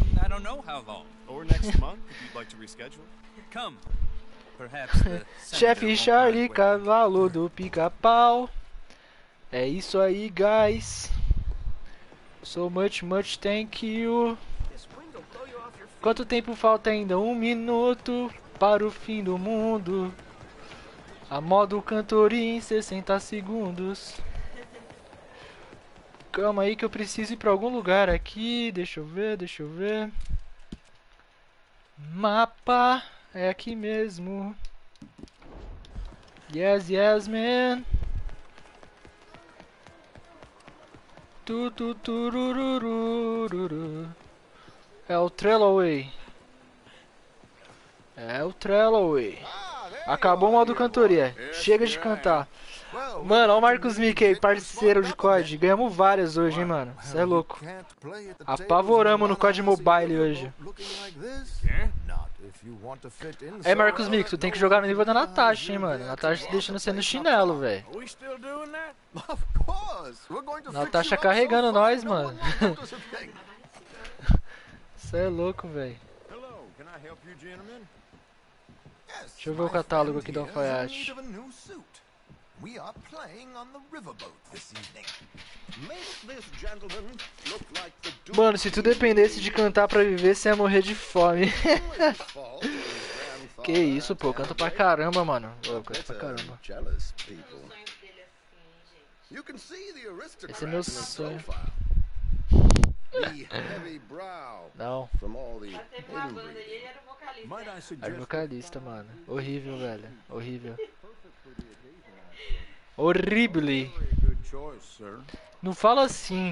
A: Chefe Charlie, cavalo do Pica-Pau. É isso aí, guys. So much, thank you. Quanto tempo falta ainda? 1 minuto para o fim do mundo. A modo cantoria em 60 segundos. Calma aí que eu preciso ir pra algum lugar aqui. Deixa eu ver. Mapa. É aqui mesmo. Yes, man. É o Trellaway. Acabou o modo cantoria. Chega de cantar. Mano, olha o Marcos Mickey, parceiro de COD. Ganhamos várias hoje, hein, mano. Cê é louco. Apavoramos no COD Mobile hoje. É, Marcos Mickey, tu tem que jogar no nível da Natasha, hein, mano. Natasha tá deixando você no chinelo, velho. Natasha carregando nós, mano. Cê é louco, velho. Deixa eu ver o catálogo aqui do alfaiate. We are playing on the riverboat this evening. Make this gentleman look like the Duke. Mano, se tu dependesse de cantar pra viver, você ia morrer de fome. Que isso, pô, canta pra caramba, mano. Eu canto pra caramba. Esse é meu sonho. Não. É vocalista, mano. Horrível, velho. Horrível. Horrible. Não fala assim.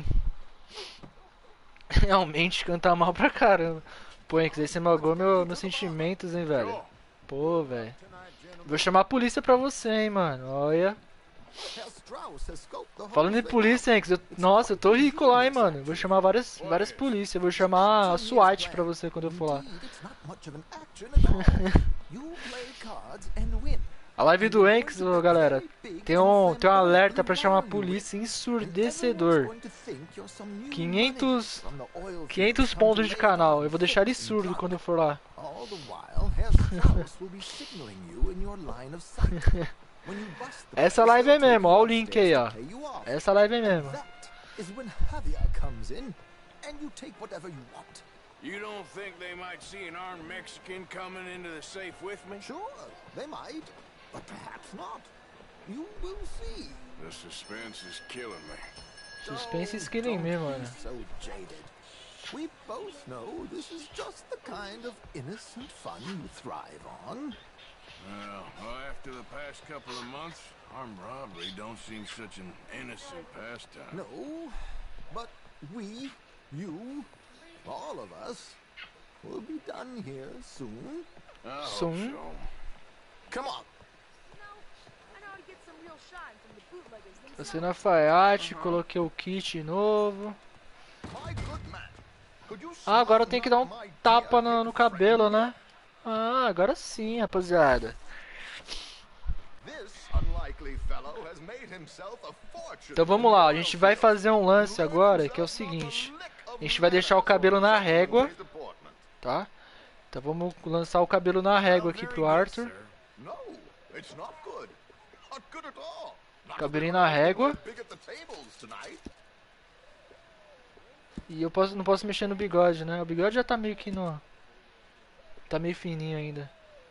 A: Realmente cantar mal pra caramba. Pô, hein, que daí você malgou meus sentimentos, hein, velho. Pô, velho. Vou chamar a polícia pra você, hein, mano. Olha. Falando em polícia, Hanks, nossa, eu tô rico lá, hein, mano. Vou chamar várias polícias. Vou chamar a SWAT pra você quando eu for lá. A live do Hanks, galera, tem um alerta pra chamar a polícia ensurdecedor. 500 pontos de canal. Eu vou deixar ele surdo quando eu for lá. Essa live é mesmo, ó o link aí, ó. Essa live é mesmo.
C: You don't think they might see an armed Mexican coming into the safe with me? Sure, they might, but perhaps not. You will see. The suspense is killing me.
A: Suspense is killing me, mano.
C: So jaded. We both know this is just the kind of innocent fun you thrive on. Well, after the past couple of months, armed robbery don't seem such an innocent pastime. No, but we, you, all of us, will be done here soon.
A: Soon?
C: So. Come on.
A: Passei na alfaiate, coloquei o kit novo. Ah, agora eu tenho que dar um tapa no cabelo, né? Ah, agora sim, rapaziada. Então vamos lá, a gente vai fazer um lance agora, que é o seguinte. A gente vai deixar o cabelo na régua, tá? Então vamos lançar o cabelo na régua aqui pro Arthur. Cabelinho na régua. E eu não posso mexer no bigode, né? O bigode já tá meio que no... Tá meio fininho ainda.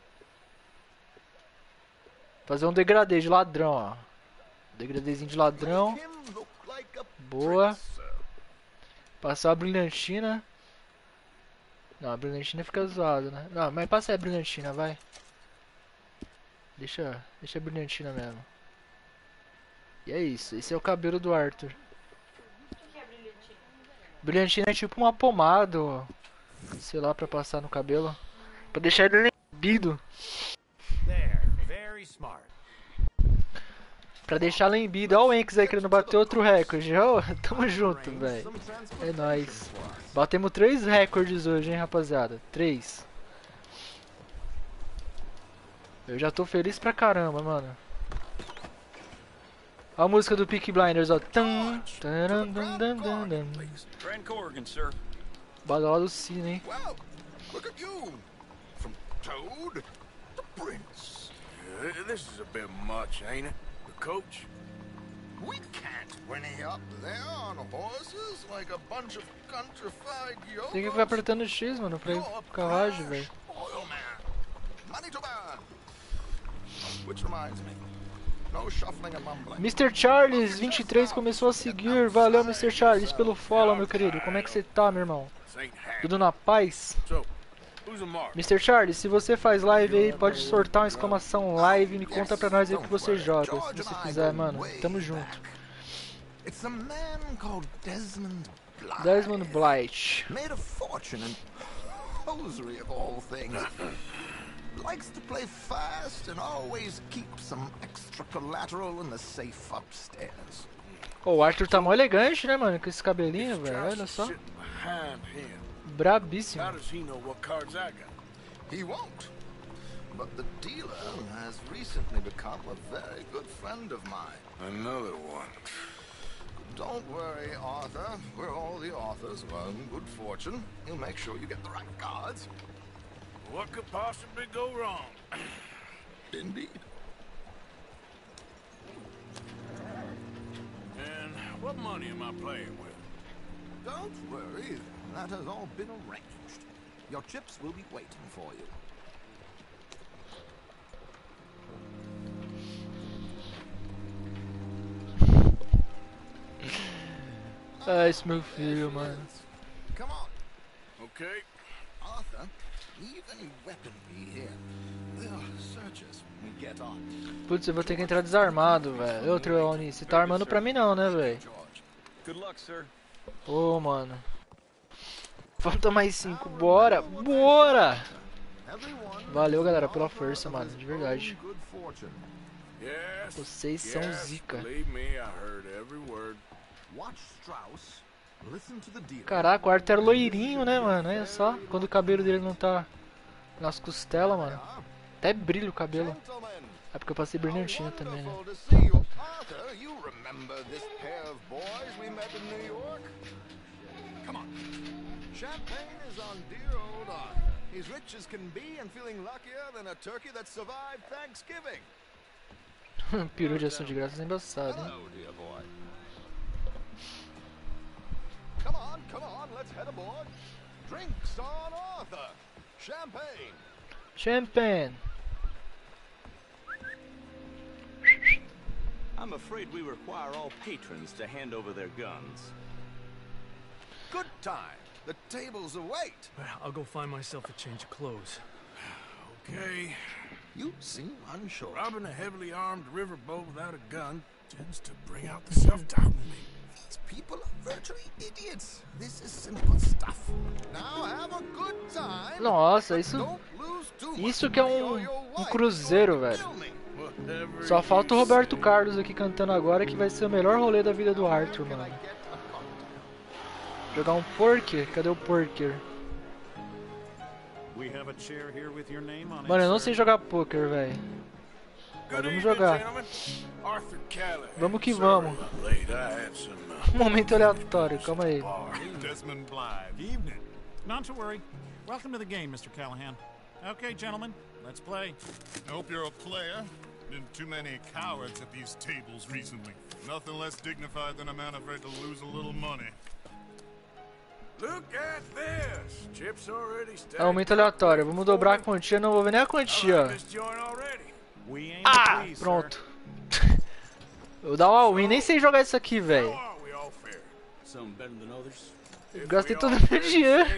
A: Fazer um degradê de ladrão, ó. Degradêzinho de ladrão. Boa. Passar a brilhantina. Não, a brilhantina fica zoada, né? Não, mas passa aí a brilhantina, vai. Deixa a brilhantina mesmo. E é isso, esse é o cabelo do Arthur. Brilhantina é tipo uma pomada, sei lá, pra passar no cabelo. Pra deixar ele lembido. Pra deixar lembido. Ó o Hanks aí querendo bater outro recorde. Ó, tamo junto, velho. É nóis. Batemos 3 recordes hoje, hein, rapaziada. 3. Eu já tô feliz pra caramba, mano. Ó a música do Peaky Blinders, ó. Badala do sino, hein.
C: Look at you. From Toad to Prince. This is a bit much, ain't it? The coach? We can't whinny up there on horses like a bunch of countrified yokels.
A: Tem que ficar apertando X, mano, pra ir pro carruagem, velho.
C: Money to burn. Which reminds me. No shuffling and mumbling.
A: Mr. Charles 23 começou a seguir. Valeu, Mr. Charles, pelo follow, meu querido. Como é que você tá, meu irmão? Tudo na paz? Mr. Charles, se você faz live aí, pode sortar uma exclamação live e me conta pra nós aí o que você joga. Se você quiser, mano, tamo junto. Desmond Blight.
C: Made a fortune in hosiery of all things. Likes to play fast and always keeps some extra collateral in the safe upstairs.
A: O Arthur tá mó elegante, né, mano? Com esse cabelinho, velho. Olha só. Brabíssimo.
C: How does he know what cards I got? He won't. But the dealer has recently become a very good friend of mine. Another one. Don't worry, Arthur. We're all the authors of our good fortune. He'll make sure you get the right cards. What could possibly go wrong? Indeed. And what money am I playing with? Don't worry. That has all been arranged. Your chips will be waiting for you.
A: Ah, esse meu filho, mano.
C: Come on. Okay. Arthur, leave any weaponry here. They'll search us when we get on.
A: Putz, eu vou ter que entrar desarmado, velho. Ô, Trioni, você tá armando pra mim não, né, velho?
S: Good luck, sir.
A: Ô, mano. Falta mais 5. Bora! Bora! Valeu, galera, pela força, mano. De verdade.
C: fortune.
B: Yes.
A: Vocês são zica.
B: Believe me, I heard every word.
C: Watch Strauss. Listen to the deal.
A: Caraca, o Arthur era loirinho, né, mano? Olha só, quando o cabelo dele não tá nas costelas, mano. Até brilha o cabelo. É porque eu passei brilhantina também, né?
C: Arthur, you remember this pair of boys we met in New York? Come on. Champagne is on dear old Arthur. He's rich as can be and feeling luckier than a turkey that survived Thanksgiving.
A: Peru de ação de graças é embaçado, hein?
C: Hello, dear boy. Come on, let's head aboard. Drinks on Arthur. Champagne.
A: Champagne.
D: I'm afraid we require all patrons to hand over their guns.
C: Good time. The tables await.
S: I'll go find myself a change of clothes.
C: Okay. You seem unsure.
B: Robbing a heavily armed riverboat without a gun tends to bring out the self-doubt in me.
C: These people are virtually idiots. This is simple stuff. Now have a good time.
A: Nossa, isso que é um cruzeiro, velho. Só falta o Roberto Carlos aqui cantando agora, que vai ser o melhor rolê da vida do Arthur, mano. Jogar um poker? Cadê o poker? Mano, eu não sei jogar poker, velho. Mas vamos jogar. Vamos que vamos. Um momento aleatório, calma aí.
V: Desmond Blythe. Evening. Not to worry. Welcome to the game, Mr. Callahan. Okay, gentlemen, let's play.
B: Hope you're a player. Been too many cowards at these tables recently. Nothing less dignified than a man afraid to lose a little money.
C: Look at this. Chips already stacked.
A: É um momento aleatório. Vamos dobrar a quantia, não vou ver nem a quantia. Ah, pronto. Eu vou dar um all-in, nem sei jogar isso aqui, velho. Gastei todo o meu dinheiro.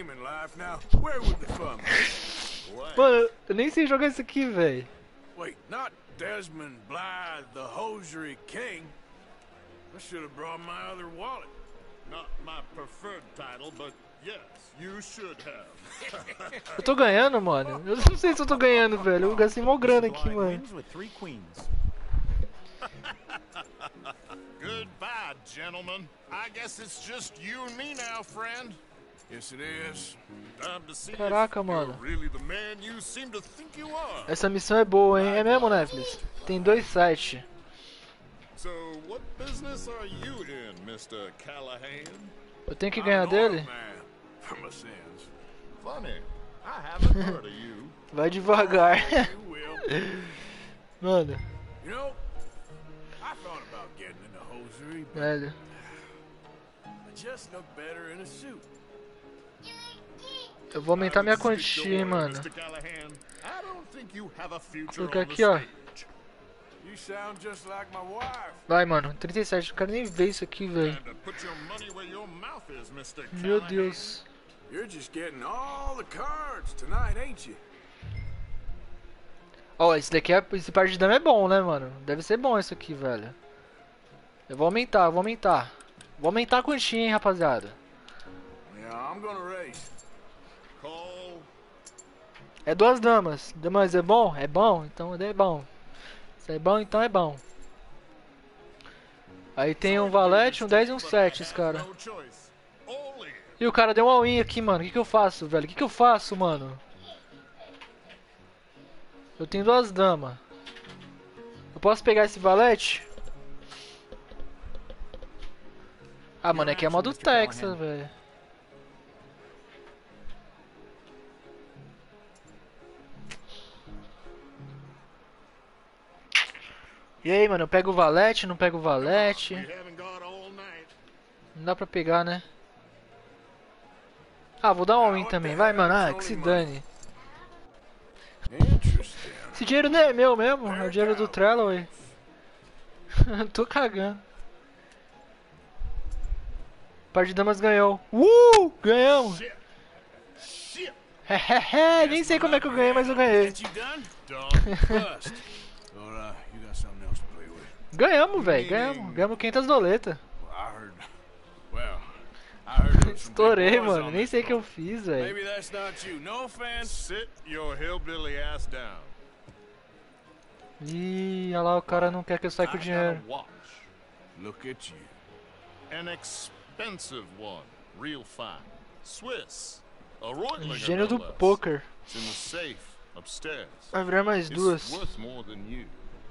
A: Mano, eu nem sei jogar isso aqui, velho.
B: Wait, not Desmond Blythe, the hosiery king. I should have brought my other wallet. Not my preferred title, but yes, you should have.
A: Eu tô ganhando, mano. Eu não sei se eu tô ganhando, velho. Eu gastei mó grana aqui, mano.
B: Goodbye, gentlemen. I guess it's just you and me now, friend. Yes, it is. Time to see
A: Caraca, mano.
B: really the man you seem to think you are.
A: Essa missão é boa, hein? É mesmo, Netflix? Tem 2 sites.
B: So, what business are you in, Mr. Callahan?
A: Eu tenho que ganhar dele?
B: Funny. I haven't heard of you.
A: Vai devagar. Mano.
B: You know, I thought about getting into hosiery, but
A: Velho.
B: I just look better in a suit.
A: Eu vou aumentar minha quantia, hein, mano. Vou colocar aqui, ó. Vai, mano. 37. Não quero nem ver isso aqui, velho. Meu Deus. Ó, esse daqui é... Esse par de dama é bom, né, mano? Deve ser bom isso aqui, velho. Eu vou aumentar, eu vou aumentar. Vou aumentar a quantia, hein, rapaziada. É 2 damas. Damas é bom? É bom? Então é bom. Se é bom, então é bom. Aí tem um valete, um 10 e um 7, esse cara. E o cara deu um all-in aqui, mano. O que eu faço, velho? O que eu faço, mano? Eu tenho 2 damas. Eu posso pegar esse valete? Ah, mano, aqui é modo Texas, velho. E aí, mano, eu pego o valete, não pego o valete? Não dá pra pegar, né? Ah, vou dar um all-in também. Vai, mano, ah, que se dane. Esse dinheiro não é meu mesmo, é o dinheiro do Trellaway. Tô cagando. Par de damas ganhou. Ganhamos! Nem sei como é que eu ganhei, mas eu ganhei. Ganhamos, velho, ganhamos 500 doletas. Estourei, mano, nem sei o que eu fiz, velho. Ih, olha lá, o cara não quer que eu saia com o dinheiro.
B: Look at you. An expensive one. Real fine. Swiss. A Reutlinger,
A: Gênio do
B: no less.
A: poker.
B: It's in the safe upstairs.
A: Vai virar mais duas.
B: It's worth more than you.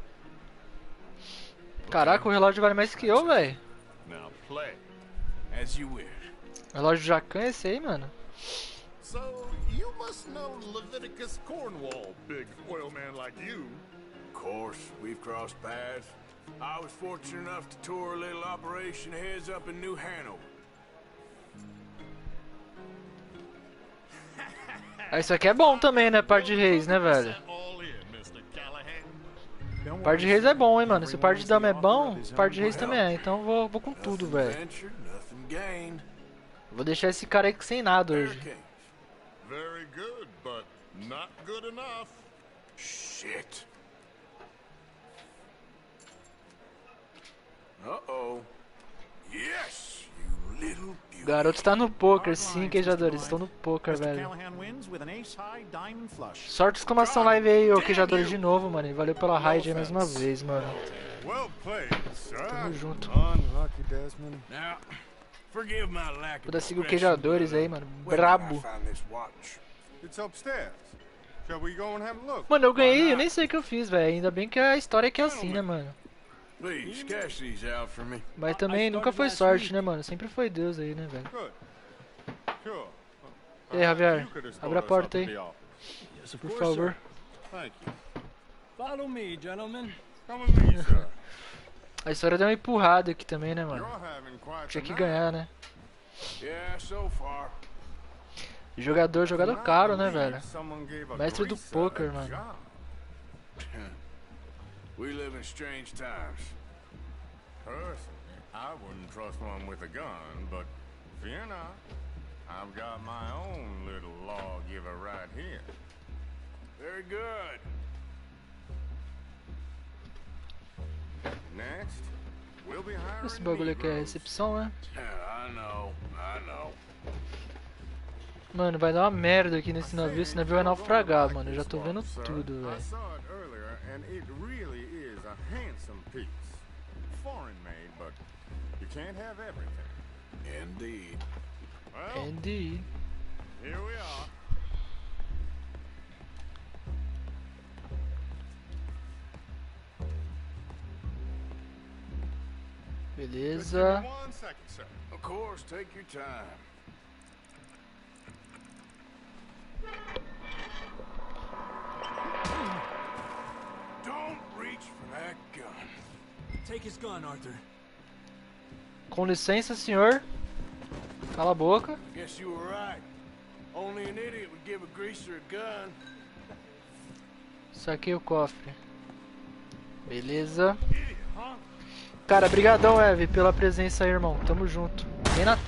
A: Caraca, o relógio vale mais que eu, velho.
B: Now play.
C: As you wish.
A: Relógio Jacan é esse aí, mano.
B: So, you must know Leviticus Cornwall, big oil man like you.
C: Of course, we've crossed paths. I was fortunate enough to tour a little operation heads up in New Hanover.
A: Ah, isso aqui é bom também, né? Par de reis, né, velho? Par de reis é bom, hein, mano. Se o par de dama é bom, par de reis também é. Então eu vou com tudo, velho. Vou deixar esse cara aí sem nada hoje.
B: Very good, but not good enough.
C: Shit. Uh-oh. Yes, you little beauty.
A: Garoto está no poker, sim, queijadores. Estão no poker, velho. Sorte de exclamação live aí, ô queijadores, de novo, mano. E valeu pela raid aí mais uma vez, mano. Tamo junto. Puta, siga o queijadores aí, mano. Brabo. Mano, eu ganhei, eu nem sei o que eu fiz, velho. Ainda bem que a história aqui é assim, né, mano. Mas também nunca foi sorte, né, mano? Sempre foi Deus aí, né, velho? E aí, Javier? Abre a porta aí. Por favor.
S: Follow me, gentlemen.
A: A história deu uma empurrada aqui também, né, mano? Tinha que ganhar, né? Jogador caro, né, velho? Mestre do poker, mano.
C: We live in strange times.
B: Personally, I wouldn't trust one with a gun, but fear not. I've got my own little lawgiver right here.
C: Very good.
B: Next, we'll be hiring
A: Esse bagulho aqui é recepção, né?
C: I know.
A: Mano, vai dar uma merda aqui nesse navio. Esse navio vai naufragar, mano. Eu já tô vendo tudo, velho.
B: And it really is a handsome piece. Foreign made, but you can't have everything.
C: Indeed.
B: Well,
A: Indeed.
B: Here we are.
A: Beleza.
C: Of course, take your time. Don't reach for that gun.
S: Take his gun, Arthur.
A: Com licença, senhor. Cala a boca.
C: Guess you were right. Only an idiot would give a greaser a gun.
A: Saquei o cofre. Beleza. Cara, brigadão, Eve, pela presença aí, irmão. Tamo junto. Bem na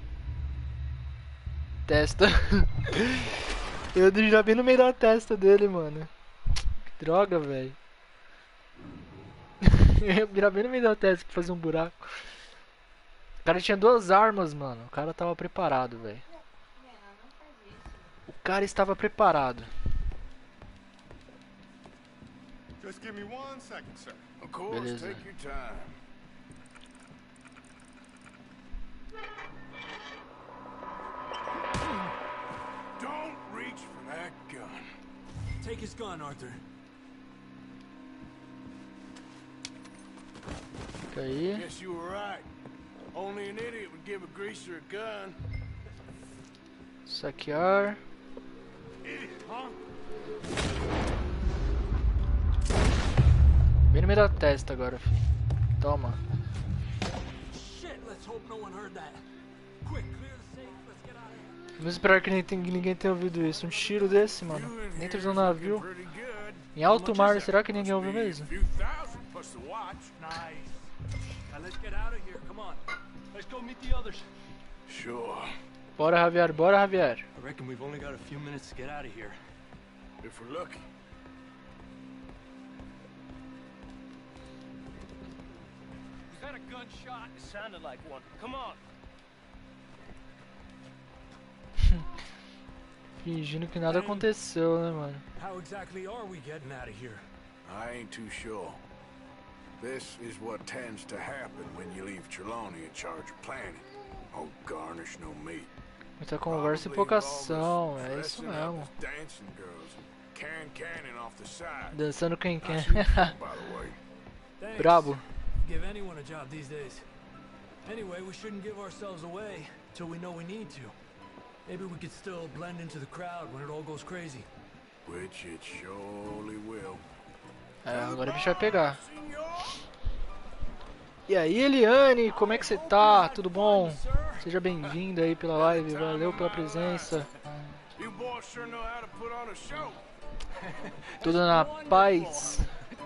A: testa. Eu já vi no meio da testa dele, mano. Que droga, velho. Eu já vi no meio da testa pra fazer um buraco. O cara tinha duas armas, mano. O cara tava preparado, velho. O cara estava preparado.
B: Just give me 1 second, sir.
C: Of course,
A: Beleza.
C: take your time. Don't reach for that gun.
S: Take his gun, Arthur.
A: Fica aí.
C: Guess you were right. Only an idiot would give a greaser a gun.
A: Saquear.
C: Idiot, huh?
A: Bem no meio da testa agora, filho. Toma.
S: Shit, let's hope no one heard that. Quick, clear the safe. Let's get out of here.
A: Vamos esperar que ninguém tenha ouvido isso. Um tiro desse, mano. Dentro do navio. Em alto mar, será que ninguém ouviu mesmo?
S: Nice. Now let's get out of here. Come on. Let's go meet the others.
C: Sure.
A: Bora, Javier. Bora, Javier.
S: I reckon we've only got a few minutes to get out of here.
C: If we're lucky.
S: Was that a gunshot? It sounded like one. Come on.
A: Fingindo que nada aconteceu, né, mano?
S: How exactly are we getting out of here?
C: I ain't too sure. This is what tends to happen when you leave Trelawney in charge of planning. Oh, garnish no meat.
A: Muita conversa e pouca ação, é isso mesmo. Dançando quem quer. Brabo.
F: Give anyone a job these days. Anyway, we shouldn't give ourselves away till we know we need to. Maybe we could still blend into the crowd when it all goes crazy.
C: Which it surely will.
A: Agora o bicho vai pegar. E aí, Eliane, como é que você tá? Tudo bom? Seja bem-vindo aí pela live, valeu pela presença. Tudo na paz.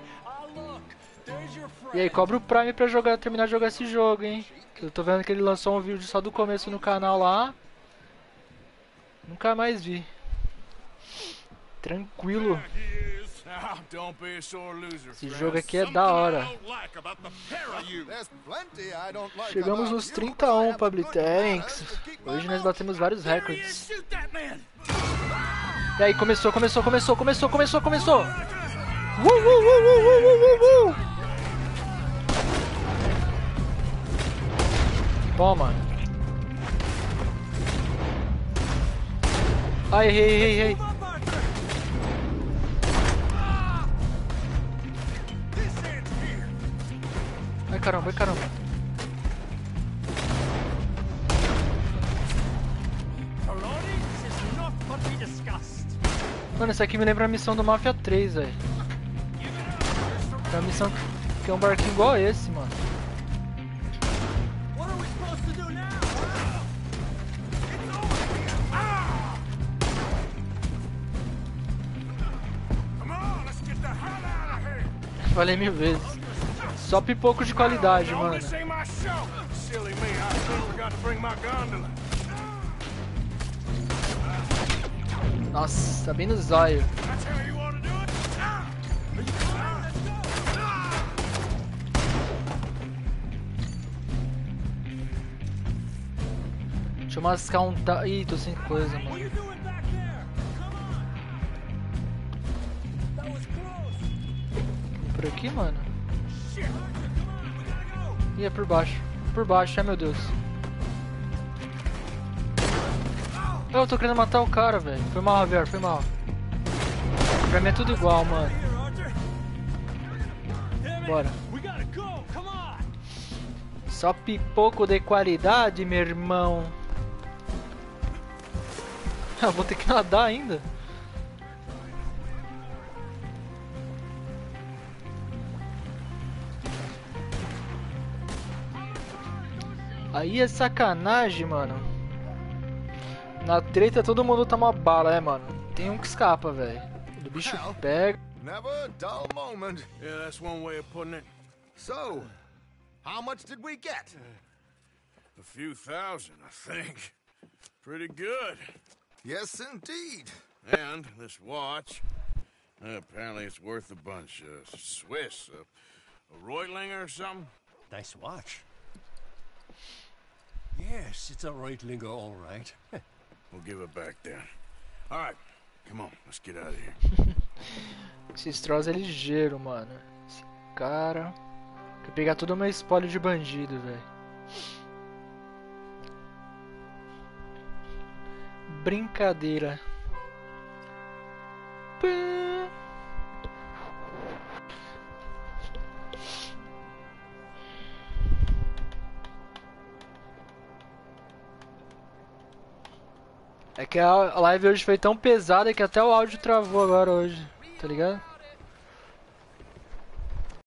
A: E aí, cobra o Prime pra terminar de jogar esse jogo, hein? Eu tô vendo que ele lançou um vídeo só do começo no canal lá. Nunca mais vi. Tranquilo. Esse jogo aqui é da hora. Chegamos nos 31, Pablitex. Hoje nós batemos vários recordes. E aí, começou. Toma. Ai, errei. Ai, caramba. Mano, isso aqui me lembra a missão do Mafia 3, velho. É uma missão que é um barquinho igual a esse, mano. Falei 1000 vezes. Só pipoco de qualidade, mano. Nossa, tá bem no zóio. Deixa eu mascar um... Ih, tô sem coisa, mano. Por aqui, mano? Ih, é por baixo. Ai, meu Deus. Eu tô querendo matar o cara, velho. Foi mal, Javier, foi mal. Pra mim é tudo igual, mano. Bora. Só pipoco de qualidade, meu irmão. Vou ter que nadar ainda. Aí é sacanagem, mano. Na treta todo mundo toma bala, mano. Tem um que escapa, velho. O bicho pega.
C: Never a dull moment. Yeah, that's one way of putting it. So, how much did we get? A few thousand, I think. Pretty good. Yes, indeed. And this watch, apparently it's worth a bunch. Swiss, a Reutlinger or something?
G: Nice watch. Yes, it's a Reutlinger, all right.
C: We'll give it back then. All right, come on, let's get out of here.
A: Esse Strauss é ligeiro, mano. Esse cara quer pegar todo o meu espólio de bandido, velho. Brincadeira. É que a live hoje foi tão pesada que até o áudio travou agora hoje, tá ligado?